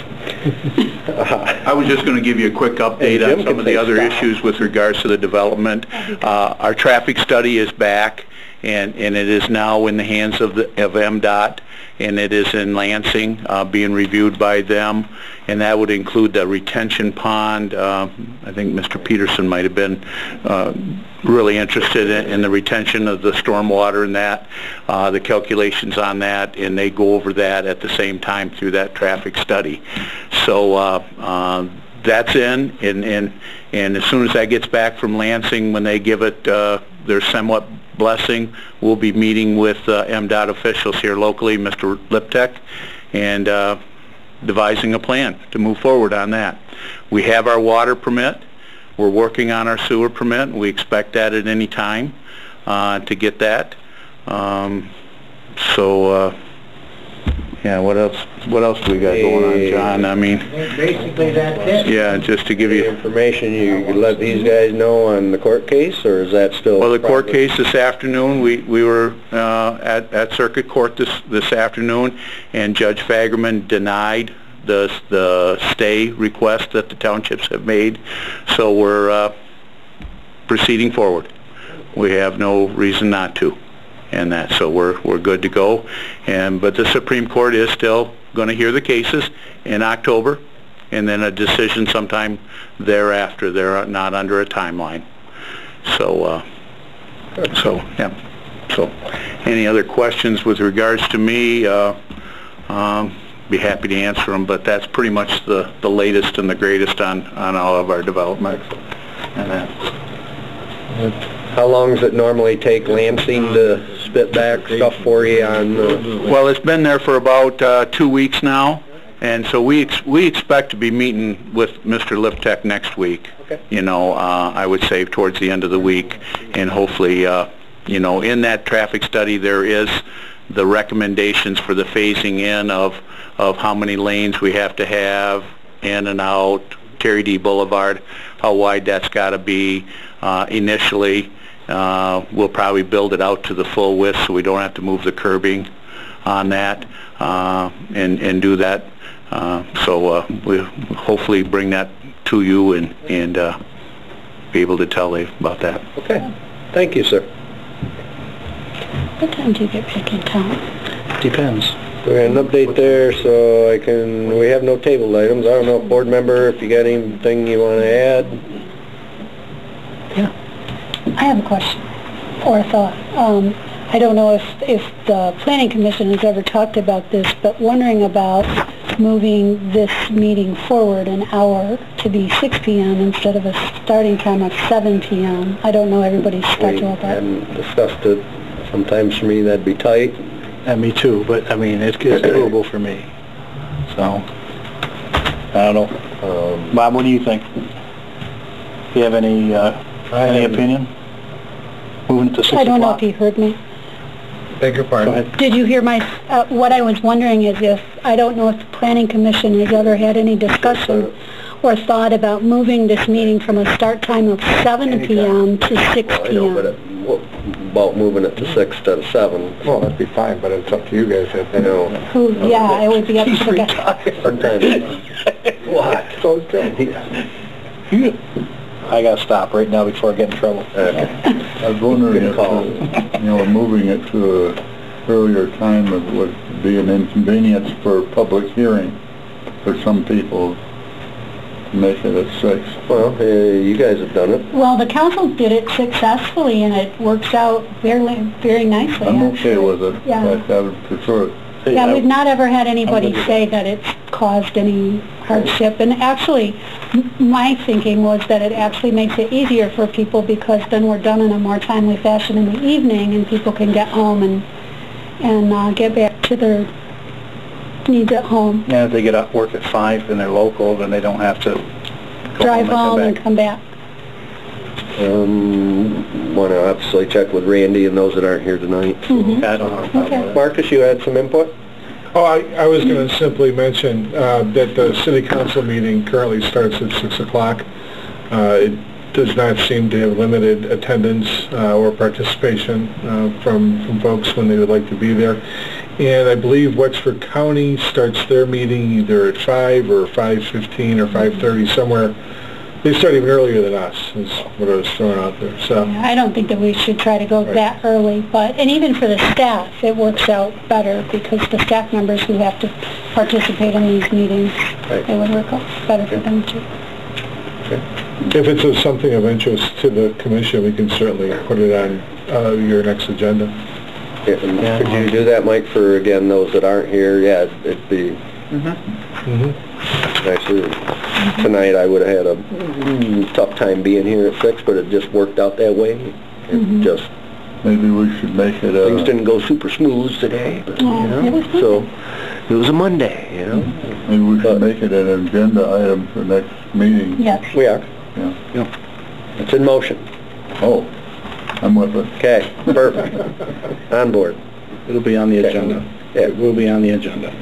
[SPEAKER 2] I was just going to give you a quick
[SPEAKER 1] And
[SPEAKER 2] update
[SPEAKER 1] Jim
[SPEAKER 2] on
[SPEAKER 1] can
[SPEAKER 2] some of the
[SPEAKER 1] say
[SPEAKER 2] other
[SPEAKER 1] stop.
[SPEAKER 2] issues with regards to the development. Uh, Our traffic study is back, and and it is now in the hands of the of M DOT, and it is in Lansing, uh, being reviewed by them, and that would include the retention pond. Uh, I think Mister Peterson might have been uh, really interested in in the retention of the stormwater and that, uh, the calculations on that, and they go over that at the same time through that traffic study. So uh, uh, that's in, and, and, and as soon as that gets back from Lansing, when they give it uh, their somewhat blessing, we'll be meeting with uh, M DOT officials here locally, Mister Liptek, and uh, devising a plan to move forward on that. We have our water permit. We're working on our sewer permit, and we expect that at any time uh, to get that. Um, so, uh, yeah, what else? What else do we got going on, John? I mean,
[SPEAKER 1] Basically, that's it.
[SPEAKER 2] yeah, just to give
[SPEAKER 1] The
[SPEAKER 2] you.
[SPEAKER 1] information, you could let these guys know on the court case, or is that still...
[SPEAKER 2] Well, the court
[SPEAKER 1] probably-
[SPEAKER 2] case this afternoon, we we were uh, at at Circuit Court this this afternoon, and Judge Fagerman denied the the stay request that the townships have made. So we're uh, proceeding forward. We have no reason not to, and that so we're we're good to go. And but the Supreme Court is still going to hear the cases in October, and then a decision sometime thereafter. They're not under a timeline. So, uh, so yeah. So, any other questions with regards to me? Uh, um, be happy to answer them. But that's pretty much the the latest and the greatest on on all of our development. And that.
[SPEAKER 1] How long does it normally take Lansing to spit back stuff for you on... Uh,
[SPEAKER 2] Well, it's been there for about uh, two weeks now, and so we ex we expect to be meeting with Mister Liptek next week.
[SPEAKER 1] Okay.
[SPEAKER 2] You know, uh, I would say towards the end of the week, and hopefully, uh, you know, in that traffic study there is the recommendations for the phasing in of of how many lanes we have to have in and out, Terry D. Boulevard, how wide that's got to be uh, initially. Uh, we'll probably build it out to the full width so we don't have to move the curbing on that uh, and, and do that. Uh, so uh, we'll hopefully bring that to you and, and uh, be able to tell you about that.
[SPEAKER 1] okay, thank you, sir.
[SPEAKER 3] What time do you get back in town?
[SPEAKER 4] Depends.
[SPEAKER 1] We got an update there, so I can, we have no tabled items. I don't know, board member, if you got anything you want to add?
[SPEAKER 3] Yeah. I have a question, or a thought. Um, I don't know if, if the Planning Commission has ever talked about this, but wondering about moving this meeting forward an hour to be six p m instead of a starting time of seven p m I don't know everybody's
[SPEAKER 1] We
[SPEAKER 3] schedule, but...
[SPEAKER 1] hadn't discussed it. Sometimes for me that'd be tight.
[SPEAKER 4] And me too, but I mean, it's, it's doable for me. So, I don't know.
[SPEAKER 1] Um,
[SPEAKER 4] Bob, what do you think? Do you have any, uh, any opinion? Moving it to six o'clock?
[SPEAKER 3] I don't know if he heard me.
[SPEAKER 10] Beg your pardon?
[SPEAKER 3] Did you hear my, uh, what I was wondering is if, I don't know if the planning commission has ever had any discussion or thought about moving this meeting from a start time of seven p m to six
[SPEAKER 1] Well, I
[SPEAKER 3] p
[SPEAKER 1] know, but
[SPEAKER 3] m
[SPEAKER 1] it- what- about moving it to six instead of seven.
[SPEAKER 7] Well, that'd be fine, but it's up to you guys.
[SPEAKER 1] I know.
[SPEAKER 3] Who, yeah, it would be up to the guy.
[SPEAKER 1] Sometimes. What?
[SPEAKER 7] So it's Joe.
[SPEAKER 4] You- I gotta stop right now before I get in trouble.
[SPEAKER 1] Okay.
[SPEAKER 11] I was wondering
[SPEAKER 1] Good
[SPEAKER 11] if,
[SPEAKER 1] call.
[SPEAKER 11] uh, you know, moving it to a earlier time would- would be an inconvenience for public hearing for some people to make it at six.
[SPEAKER 1] Well, uh, you guys have done it.
[SPEAKER 3] Well, the council did it successfully and it works out very, very nicely.
[SPEAKER 11] I'm okay
[SPEAKER 3] actually.
[SPEAKER 11] with it,
[SPEAKER 3] Yeah.
[SPEAKER 11] but I would prefer it.
[SPEAKER 3] Yeah, we've not ever had anybody
[SPEAKER 4] good with
[SPEAKER 3] say that it's caused any hardship, and actually, m- my thinking was that it actually makes it easier for people because then we're done in a more timely fashion in the evening and people can get home and, and uh, get back to their needs at home.
[SPEAKER 4] And if they get off work at five and they're local, then they don't have to go
[SPEAKER 3] Drive home
[SPEAKER 4] and
[SPEAKER 3] and
[SPEAKER 4] come back.
[SPEAKER 3] come back.
[SPEAKER 1] Um, want to obviously check with Randy and those that aren't here tonight.
[SPEAKER 3] Mhm.
[SPEAKER 4] I don't have a problem
[SPEAKER 3] Okay.
[SPEAKER 4] with it.
[SPEAKER 1] Marcus, you had some input?
[SPEAKER 10] Oh, I, I was going to simply mention uh, that the city council meeting currently starts at six o'clock. Uh, It does not seem to have limited attendance uh, or participation uh, from, from folks when they would like to be there. And I believe Wexford County starts their meeting either at five or five fifteen or five thirty, somewhere. They start even earlier than us, is what I was throwing out there, so.
[SPEAKER 3] Yeah, I don't think that we should try to go
[SPEAKER 10] Right.
[SPEAKER 3] that early, but, and even for the staff, it works out better because the staff members who have to participate in these meetings,
[SPEAKER 1] Right.
[SPEAKER 3] it would work out better for them too.
[SPEAKER 10] If it's of something of interest to the commission, we can certainly put it on uh, your next agenda.
[SPEAKER 1] Yeah, and Could you do that, Mike, for, again, those that aren't here? Yeah, it'd be
[SPEAKER 10] Mhm.
[SPEAKER 1] nicer. Tonight, I would have had a mm, tough time being here at six, but it just worked out that way. It just,
[SPEAKER 11] Maybe we should make it
[SPEAKER 1] things
[SPEAKER 11] a,
[SPEAKER 1] didn't go super smooth today, but, you
[SPEAKER 3] Oh, it
[SPEAKER 1] know,
[SPEAKER 3] was fun.
[SPEAKER 1] so, it was a Monday, you know?
[SPEAKER 11] maybe we should make it an agenda item for next meeting.
[SPEAKER 3] Yes.
[SPEAKER 1] We are.
[SPEAKER 11] Yeah.
[SPEAKER 1] It's in motion.
[SPEAKER 11] Oh, I'm with it.
[SPEAKER 1] Okay, perfect. On board.
[SPEAKER 4] It'll be on the
[SPEAKER 1] Okay.
[SPEAKER 4] agenda.
[SPEAKER 1] Yeah.
[SPEAKER 4] It will be on the agenda.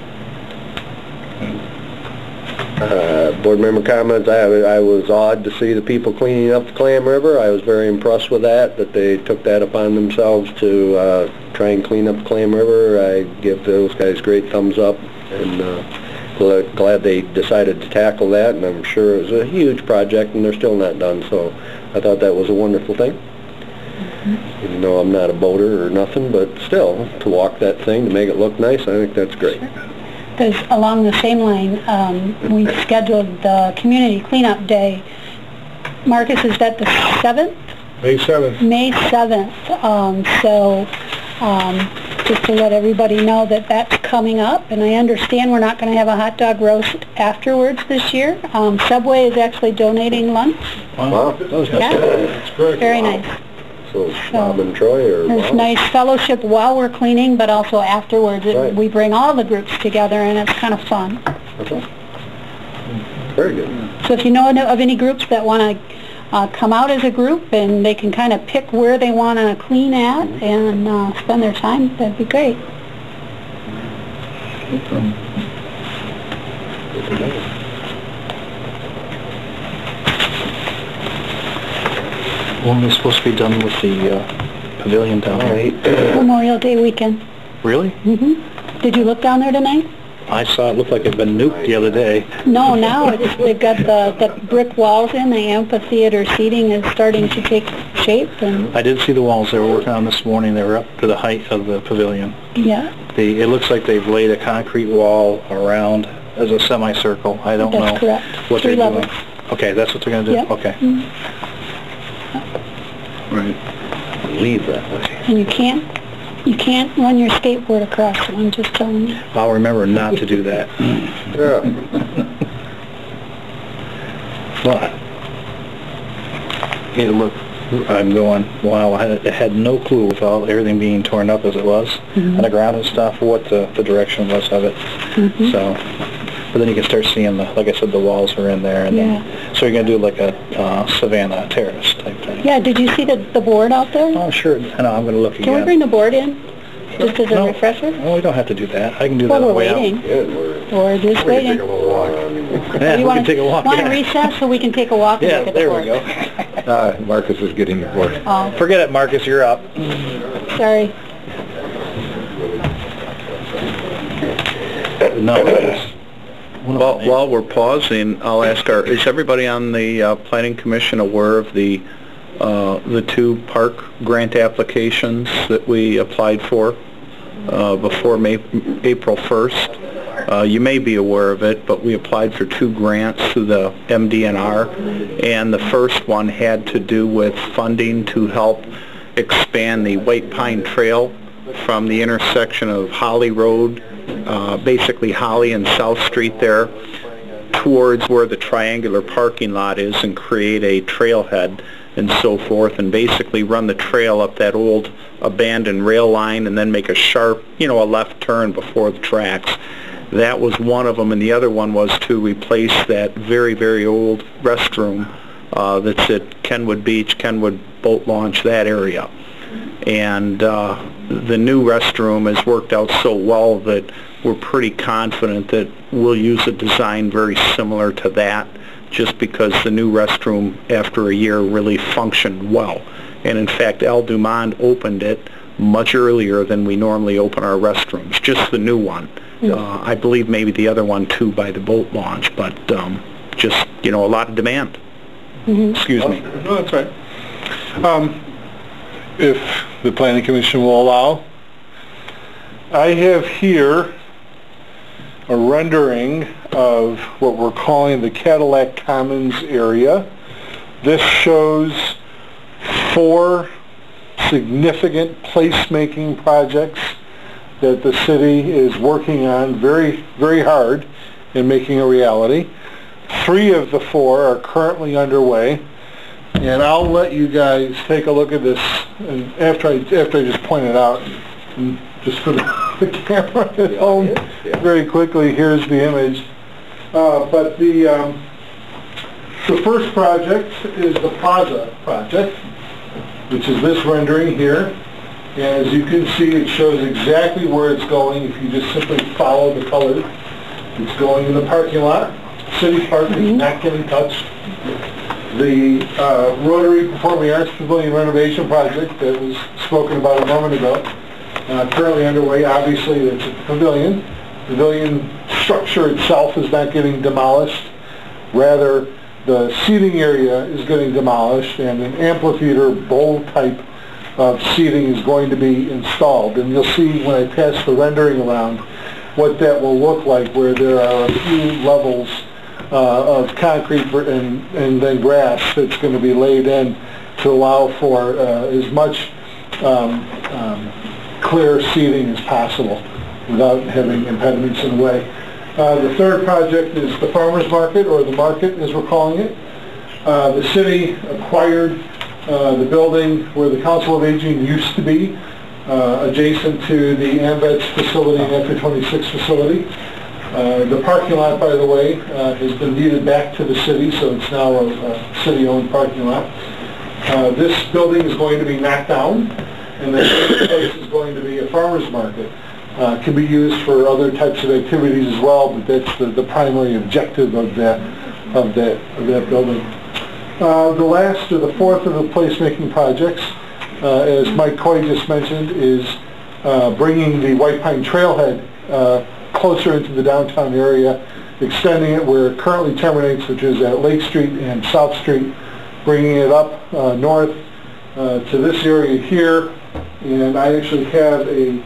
[SPEAKER 1] Uh, board member comments, I, I was awed to see the people cleaning up the Clam River. I was very impressed with that, that they took that upon themselves to, uh, try and clean up the Clam River. I give those guys great thumbs up, and, uh, gl- glad they decided to tackle that, and I'm sure it was a huge project, and they're still not done, so I thought that was a wonderful thing. Even though I'm not a boater or nothing, but still, to walk that thing, to make it look nice, I think that's great.
[SPEAKER 3] Because along the same line, um, we scheduled the community cleanup day. Marcus, is that the seventh?
[SPEAKER 10] May seventh.
[SPEAKER 3] May seventh. Um, so, um, just to let everybody know that that's coming up, and I understand we're not going to have a hot dog roast afterwards this year. Um, Subway is actually donating lunch.
[SPEAKER 1] Wow.
[SPEAKER 3] Yeah,
[SPEAKER 10] That's correct.
[SPEAKER 3] very nice.
[SPEAKER 1] So Bob and Troy, or
[SPEAKER 3] There's
[SPEAKER 1] Bob?
[SPEAKER 3] nice fellowship while we're cleaning, but also afterwards. It-
[SPEAKER 1] Right.
[SPEAKER 3] We bring all the groups together, and it's kind of fun.
[SPEAKER 1] Okay. Very good.
[SPEAKER 3] So if you know of any groups that want to uh, come out as a group, and they can kind of pick where they want to clean at and uh, spend their time, that'd be great.
[SPEAKER 4] When we're supposed to be done with the uh, pavilion down
[SPEAKER 1] All
[SPEAKER 4] there.
[SPEAKER 1] right.
[SPEAKER 3] Memorial Day weekend.
[SPEAKER 4] Really?
[SPEAKER 3] hmm Did you look down there tonight?
[SPEAKER 4] I saw it looked like it had been nuked the other day.
[SPEAKER 3] No, now it's, they've got the, the brick walls in, the amphitheater seating is starting to take shape, and,
[SPEAKER 4] I did see the walls they were working on this morning. They were up to the height of the pavilion.
[SPEAKER 3] yeah,
[SPEAKER 4] The, it looks like they've laid a concrete wall around as a semicircle. I don't know
[SPEAKER 3] that's correct.
[SPEAKER 4] what
[SPEAKER 3] Three
[SPEAKER 4] they're
[SPEAKER 3] levels.
[SPEAKER 4] doing. Okay, that's what they're going to do?
[SPEAKER 3] Yep.
[SPEAKER 4] Okay.
[SPEAKER 11] Right.
[SPEAKER 1] Leave that way.
[SPEAKER 3] And you can't, you can't run your skateboard across it, I'm just telling you.
[SPEAKER 4] I'll remember not to do that.
[SPEAKER 1] Yeah.
[SPEAKER 4] But, it look, I'm going, wow, I had, I had no clue with all, everything being torn up as it was,
[SPEAKER 3] Mhm.
[SPEAKER 4] on the ground and stuff, what the, the direction was of it.
[SPEAKER 3] Mhm.
[SPEAKER 4] So, but then you can start seeing the, like I said, the walls are in there, and then, so you're gonna do like a, uh, Savannah terrace type thing.
[SPEAKER 3] Yeah, did you see the, the board out there?
[SPEAKER 4] Oh, sure, I know, I'm gonna look
[SPEAKER 3] Can we
[SPEAKER 4] again.
[SPEAKER 3] bring the board in? Just as a
[SPEAKER 4] No.
[SPEAKER 3] refresher?
[SPEAKER 4] No, we don't have to do that. I can do that
[SPEAKER 3] Well,
[SPEAKER 4] on the
[SPEAKER 3] we're
[SPEAKER 4] way out.
[SPEAKER 3] waiting. We're just waiting.
[SPEAKER 4] Yeah,
[SPEAKER 3] You
[SPEAKER 4] we
[SPEAKER 3] wanna-
[SPEAKER 4] can take a walk.
[SPEAKER 3] Want to
[SPEAKER 4] yeah.
[SPEAKER 3] recess so we can take a walk and
[SPEAKER 4] Yeah,
[SPEAKER 3] look at the
[SPEAKER 4] there we
[SPEAKER 3] fort?
[SPEAKER 4] go.
[SPEAKER 7] Uh, Marcus is getting the board.
[SPEAKER 3] Oh,
[SPEAKER 4] Forget it, Marcus, you're up.
[SPEAKER 3] sorry.
[SPEAKER 4] No, it's-
[SPEAKER 2] While, while we're pausing, I'll ask our, is everybody on the uh, Planning Commission aware of the, uh, the two park grant applications that we applied for uh, before May, April first? Uh, you may be aware of it, but we applied for two grants through the M D N R, and the first one had to do with funding to help expand the White Pine Trail from the intersection of Holly Road, uh, basically Holly and South Street there, towards where the triangular parking lot is, and create a trailhead and so forth, and basically run the trail up that old abandoned rail line and then make a sharp, you know, a left turn before the tracks. That was one of them, and the other one was to replace that very, very old restroom uh, that's at Kenwood Beach, Kenwood Boat Launch, that area. And uh, the new restroom has worked out so well that we're pretty confident that we'll use a design very similar to that, just because the new restroom, after a year, really functioned well. And in fact, El Dumont opened it much earlier than we normally open our restrooms, just the new one. Uh, I believe maybe the other one too by the boat launch, but um, just, you know, a lot of demand.
[SPEAKER 4] Excuse me.
[SPEAKER 10] No, that's right. Um, if the planning commission will allow, I have here a rendering of what we're calling the Cadillac Commons area. This shows four significant placemaking projects that the city is working on very, very hard in making a reality. Three of the four are currently underway, and I'll let you guys take a look at this, and after I, after I just point it out, and just for the, the camera at home, very quickly, here's the image. Uh, but the, um, the first project is the Plaza project, which is this rendering here. And as you can see, it shows exactly where it's going if you just simply follow the colors. It's going in the parking lot, city parking, not getting touched. The uh, Rotary Performing Arts Pavilion renovation project that was spoken about a moment ago, uh, currently underway. Obviously, it's a pavilion. The pavilion structure itself is not getting demolished. Rather, the seating area is getting demolished, and an amphitheater bowl type of seating is going to be installed. And you'll see when I pass the rendering around what that will look like, where there are a few levels uh, of concrete and, and then grass that's going to be laid in to allow for uh, as much um, um, clear seating as possible without having impediments in the way. Uh, the third project is the farmers market, or the market as we're calling it. Uh, the city acquired uh, the building where the Council of Aging used to be, uh, adjacent to the AMVETS facility and F twenty-six facility. Uh, the parking lot, by the way, uh, has been deeded back to the city, so it's now a, a city-owned parking lot. Uh, this building is going to be knocked down, and the next place is going to be a farmer's market. Uh, can be used for other types of activities as well, but that's the, the primary objective of that of that of that building. Uh, the last, or the fourth of the placemaking projects, uh, as Mike Coy just mentioned, is uh, bringing the White Pine Trailhead uh, closer into the downtown area, extending it where it currently terminates, which is at Lake Street and South Street, bringing it up uh, north uh, to this area here. And I actually have a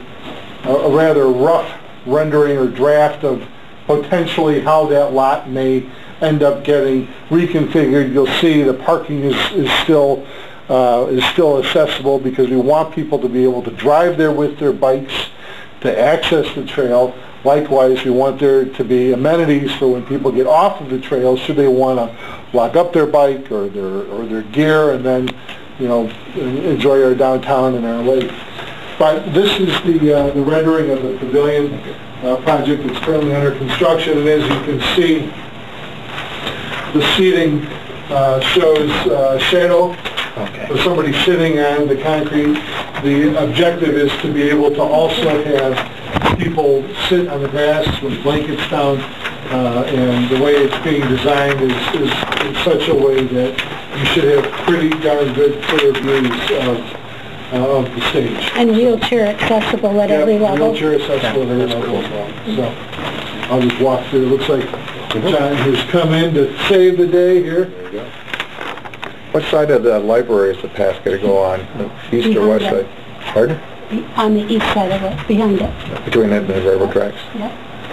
[SPEAKER 10] a rather rough rendering or draft of potentially how that lot may end up getting reconfigured. You'll see the parking is, is still uh, is still accessible, because we want people to be able to drive there with their bikes to access the trail. Likewise, we want there to be amenities for when people get off of the trail, should they want to lock up their bike or their or their gear and then, you know, enjoy our downtown and our lake. But this is the, uh, the rendering of the pavilion uh, project that's currently under construction, and as you can see, the seating uh, shows uh, shadow
[SPEAKER 4] Okay.
[SPEAKER 10] of somebody sitting on the concrete the objective is to be able to also have people sit on the grass with blankets down, uh, and the way it's being designed is, is in such a way that you should have pretty darn good clear views of, uh, of the stage.
[SPEAKER 3] And wheelchair accessible at
[SPEAKER 10] Yep,
[SPEAKER 3] every level?
[SPEAKER 10] wheelchair accessible at every level as well. So, I'll just walk through. It looks like John has come in to save the day here.
[SPEAKER 7] There you go. What side of the library is the path going to go on? The east or west side? Pardon?
[SPEAKER 3] On the east side of it, behind it.
[SPEAKER 7] Between that and the railroad tracks?
[SPEAKER 3] Yep.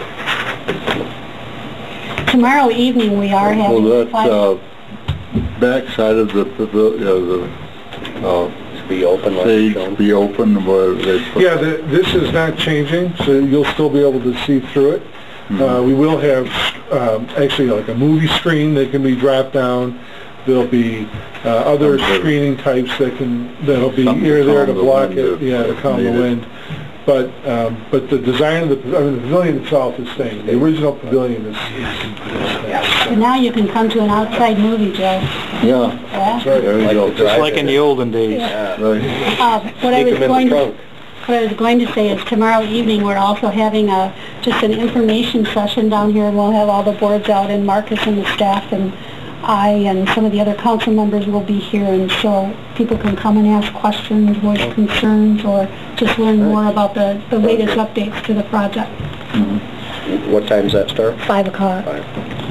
[SPEAKER 3] Tomorrow evening, we are having...
[SPEAKER 11] Will that,
[SPEAKER 3] five-
[SPEAKER 11] uh, backside of the pavilion, uh, the, uh,
[SPEAKER 1] Be open like it's
[SPEAKER 11] stage
[SPEAKER 1] shown.
[SPEAKER 11] be open where they put...
[SPEAKER 10] Yeah, the, this is not changing, so you'll still be able to see through it. Uh, we will have, um, actually like a movie screen that can be dropped down. There'll be, uh, other
[SPEAKER 11] Something-
[SPEAKER 10] screening types that can, that'll be
[SPEAKER 11] Something
[SPEAKER 10] here
[SPEAKER 11] to
[SPEAKER 10] there to
[SPEAKER 11] calm the
[SPEAKER 10] block
[SPEAKER 11] wind
[SPEAKER 10] it,
[SPEAKER 11] if-
[SPEAKER 10] yeah, to
[SPEAKER 11] if
[SPEAKER 10] calm the
[SPEAKER 11] needed.
[SPEAKER 10] wind. But, um, but the design of the, I mean, the pavilion itself is staying. The original pavilion is, is
[SPEAKER 3] So now you can come to an outside movie, Joe.
[SPEAKER 11] Yeah,
[SPEAKER 3] Yeah?
[SPEAKER 11] there you go.
[SPEAKER 2] Just like in the olden days.
[SPEAKER 11] Right.
[SPEAKER 3] Uh, what I
[SPEAKER 1] Sneak
[SPEAKER 3] was
[SPEAKER 1] 'em in
[SPEAKER 3] going
[SPEAKER 1] the
[SPEAKER 3] to,
[SPEAKER 1] trunk.
[SPEAKER 3] what I was going to say is tomorrow evening, we're also having a, just an information session down here, and we'll have all the boards out, and Marcus and the staff and I and some of the other council members will be here, and so people can come and ask questions, voice concerns, or just learn more about the, the latest updates to the project.
[SPEAKER 1] What time's that start?
[SPEAKER 3] Five o'clock.
[SPEAKER 1] Five.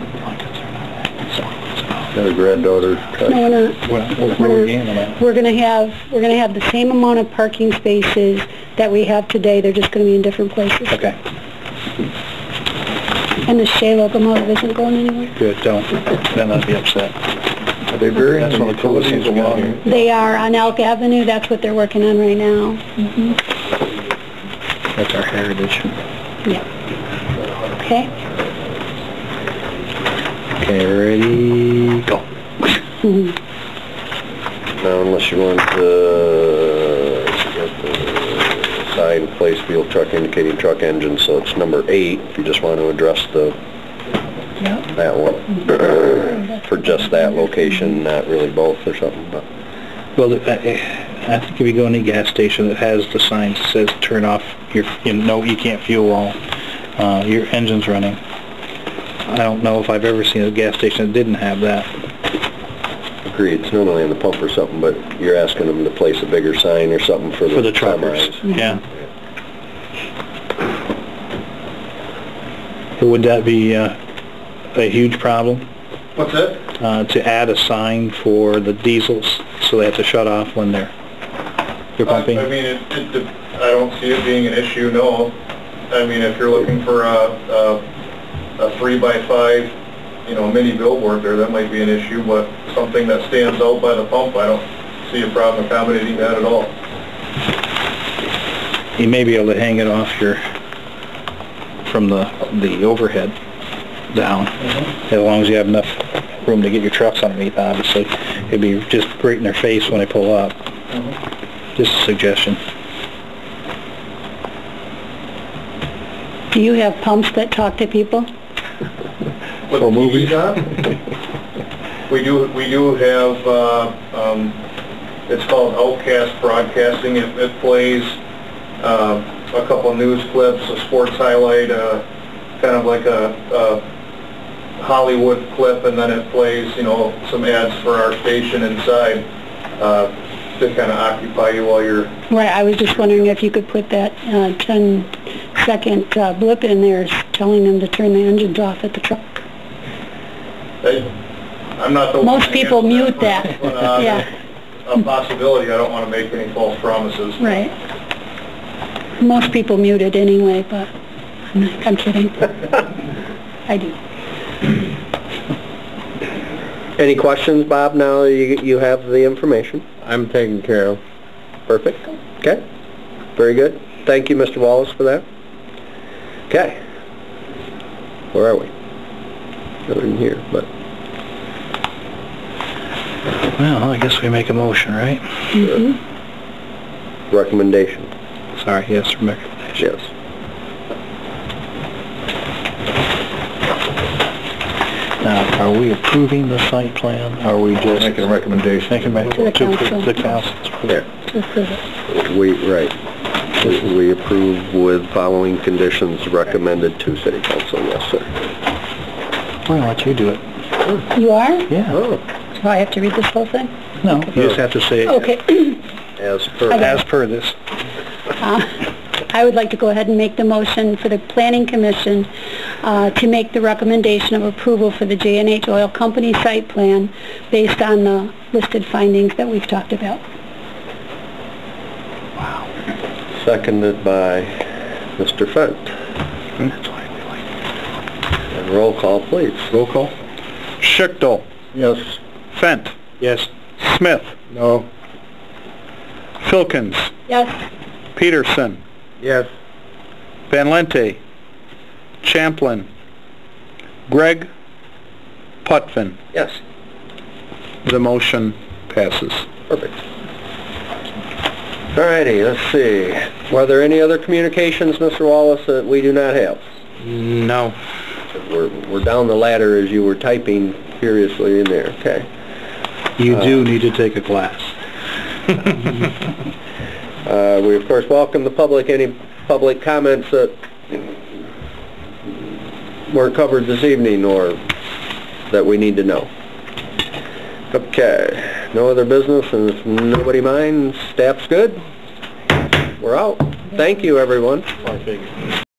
[SPEAKER 11] Got a granddaughter.
[SPEAKER 3] No, we're not. We're, we're gonna have, we're gonna have the same amount of parking spaces that we have today, they're just gonna be in different places.
[SPEAKER 4] Okay,
[SPEAKER 3] And the Shea locomotive isn't going anywhere?
[SPEAKER 4] good, don't, then I'd be upset.
[SPEAKER 7] Are they burying
[SPEAKER 4] That's
[SPEAKER 7] the
[SPEAKER 4] one of the coolest
[SPEAKER 7] utilities
[SPEAKER 4] things we got
[SPEAKER 7] along?
[SPEAKER 4] here.
[SPEAKER 3] They are on Elk Avenue, that's what they're working on right now. Mhm.
[SPEAKER 4] That's our heritage.
[SPEAKER 3] Yeah. Okay?
[SPEAKER 4] Okay, ready, go.
[SPEAKER 3] Mhm.
[SPEAKER 1] Now, unless you want to, get the sign, place, fuel truck indicating truck engine, so it's number eight, if you just want to address the,
[SPEAKER 3] Yep.
[SPEAKER 1] that one, for just that location, not really both or something, but.
[SPEAKER 4] Well, I I think if you go in any gas station that has the sign that says turn off your, you know, you can't fuel all, uh, your engine's running. I don't know if I've ever seen a gas station that didn't have that.
[SPEAKER 1] Agreed, it's normally in the pump or something, but you're asking them to place a bigger sign or something for the
[SPEAKER 4] For the truckers,
[SPEAKER 1] semis.
[SPEAKER 4] yeah. Would that be uh, a huge problem,
[SPEAKER 10] What's that?
[SPEAKER 4] uh, to add a sign for the diesels, so they have to shut off when they're, they're pumping?
[SPEAKER 10] I mean, it, it, de- I don't see it being an issue, no. I mean, if you're looking for a, a, a three by five, you know, mini billboard there, that might be an issue, but something that stands out by the pump, I don't see a problem accommodating that at all.
[SPEAKER 4] You may be able to hang it off your, from the, the overhead down, as long as you have enough room to get your trucks underneath, obviously. It'd be just right in their face when they pull up. Just a suggestion.
[SPEAKER 3] Do you have pumps that talk to people?
[SPEAKER 10] With the movies on? We do, we do have, uh, um, it's called Outcast Broadcasting. It, it plays, uh, a couple news clips, a sports highlight, uh, kind of like a, a Hollywood clip, and then it plays, you know, some ads for our station inside, uh, to kind of occupy you while you're...
[SPEAKER 3] Right, I was just wondering if you could put that uh, ten second uh, blip in there telling them to turn the engines off at the truck.
[SPEAKER 10] I- I'm not the one...
[SPEAKER 3] Most people mute
[SPEAKER 10] but,
[SPEAKER 3] that,
[SPEAKER 10] but, uh,
[SPEAKER 3] yeah.
[SPEAKER 10] A possibility, I don't want to make any false promises.
[SPEAKER 3] Right. Most people mute it anyway, but I'm not- I'm kidding. I do.
[SPEAKER 1] Any questions, Bob, now you, you have the information?
[SPEAKER 7] I'm taken care of.
[SPEAKER 1] Perfect. Okay. Very good. Thank you, Mister Wallace, for that. Okay. Where are we? Other than here, but...
[SPEAKER 4] Well, I guess we make a motion, right?
[SPEAKER 3] Mhm.
[SPEAKER 1] Recommendation.
[SPEAKER 4] Sorry, yes, recommendation.
[SPEAKER 1] Yes.
[SPEAKER 4] Now, are we approving the site plan? Are we just...
[SPEAKER 7] Making a recommendation.
[SPEAKER 4] Making a
[SPEAKER 3] To the
[SPEAKER 4] recommendation to
[SPEAKER 3] council.
[SPEAKER 4] the council?
[SPEAKER 1] Yeah,
[SPEAKER 3] To approve it.
[SPEAKER 1] we, right. We we approve with following conditions recommended to city council, yes, sir.
[SPEAKER 4] We're going to let you do it.
[SPEAKER 3] You are?
[SPEAKER 4] Yeah.
[SPEAKER 1] Oh,
[SPEAKER 3] Do I have to read this whole thing?
[SPEAKER 4] No, you just have to say,
[SPEAKER 3] Okay.
[SPEAKER 1] as per...
[SPEAKER 3] I got
[SPEAKER 4] as per this.
[SPEAKER 3] Uh, I would like to go ahead and make the motion for the Planning Commission uh, to make the recommendation of approval for the J and H Oil Company site plan based on the listed findings that we've talked about.
[SPEAKER 1] Seconded by Mister Fent.
[SPEAKER 4] That's why we like it.
[SPEAKER 1] And roll call, please.
[SPEAKER 2] Roll call. Schichtel.
[SPEAKER 7] Yes.
[SPEAKER 2] Fent.
[SPEAKER 4] Yes.
[SPEAKER 2] Smith.
[SPEAKER 7] No.
[SPEAKER 2] Filkins.
[SPEAKER 3] Yes?
[SPEAKER 2] Peterson.
[SPEAKER 7] Yes.
[SPEAKER 2] Van Lente. Champlin. Gregg. Putvin.
[SPEAKER 1] Yes.
[SPEAKER 2] The motion passes.
[SPEAKER 1] Perfect. All righty, let's see. Were there any other communications, Mister Wallace, that we do not have?
[SPEAKER 5] No.
[SPEAKER 1] We're, we're down the ladder as you were typing furiously in there, okay?
[SPEAKER 4] You do need to take a class.
[SPEAKER 1] Uh, we, of course, welcome the public, any public comments that weren't covered this evening or that we need to know. Okay, no other business, and if nobody minds, staff's good. We're out. Thank you, everyone.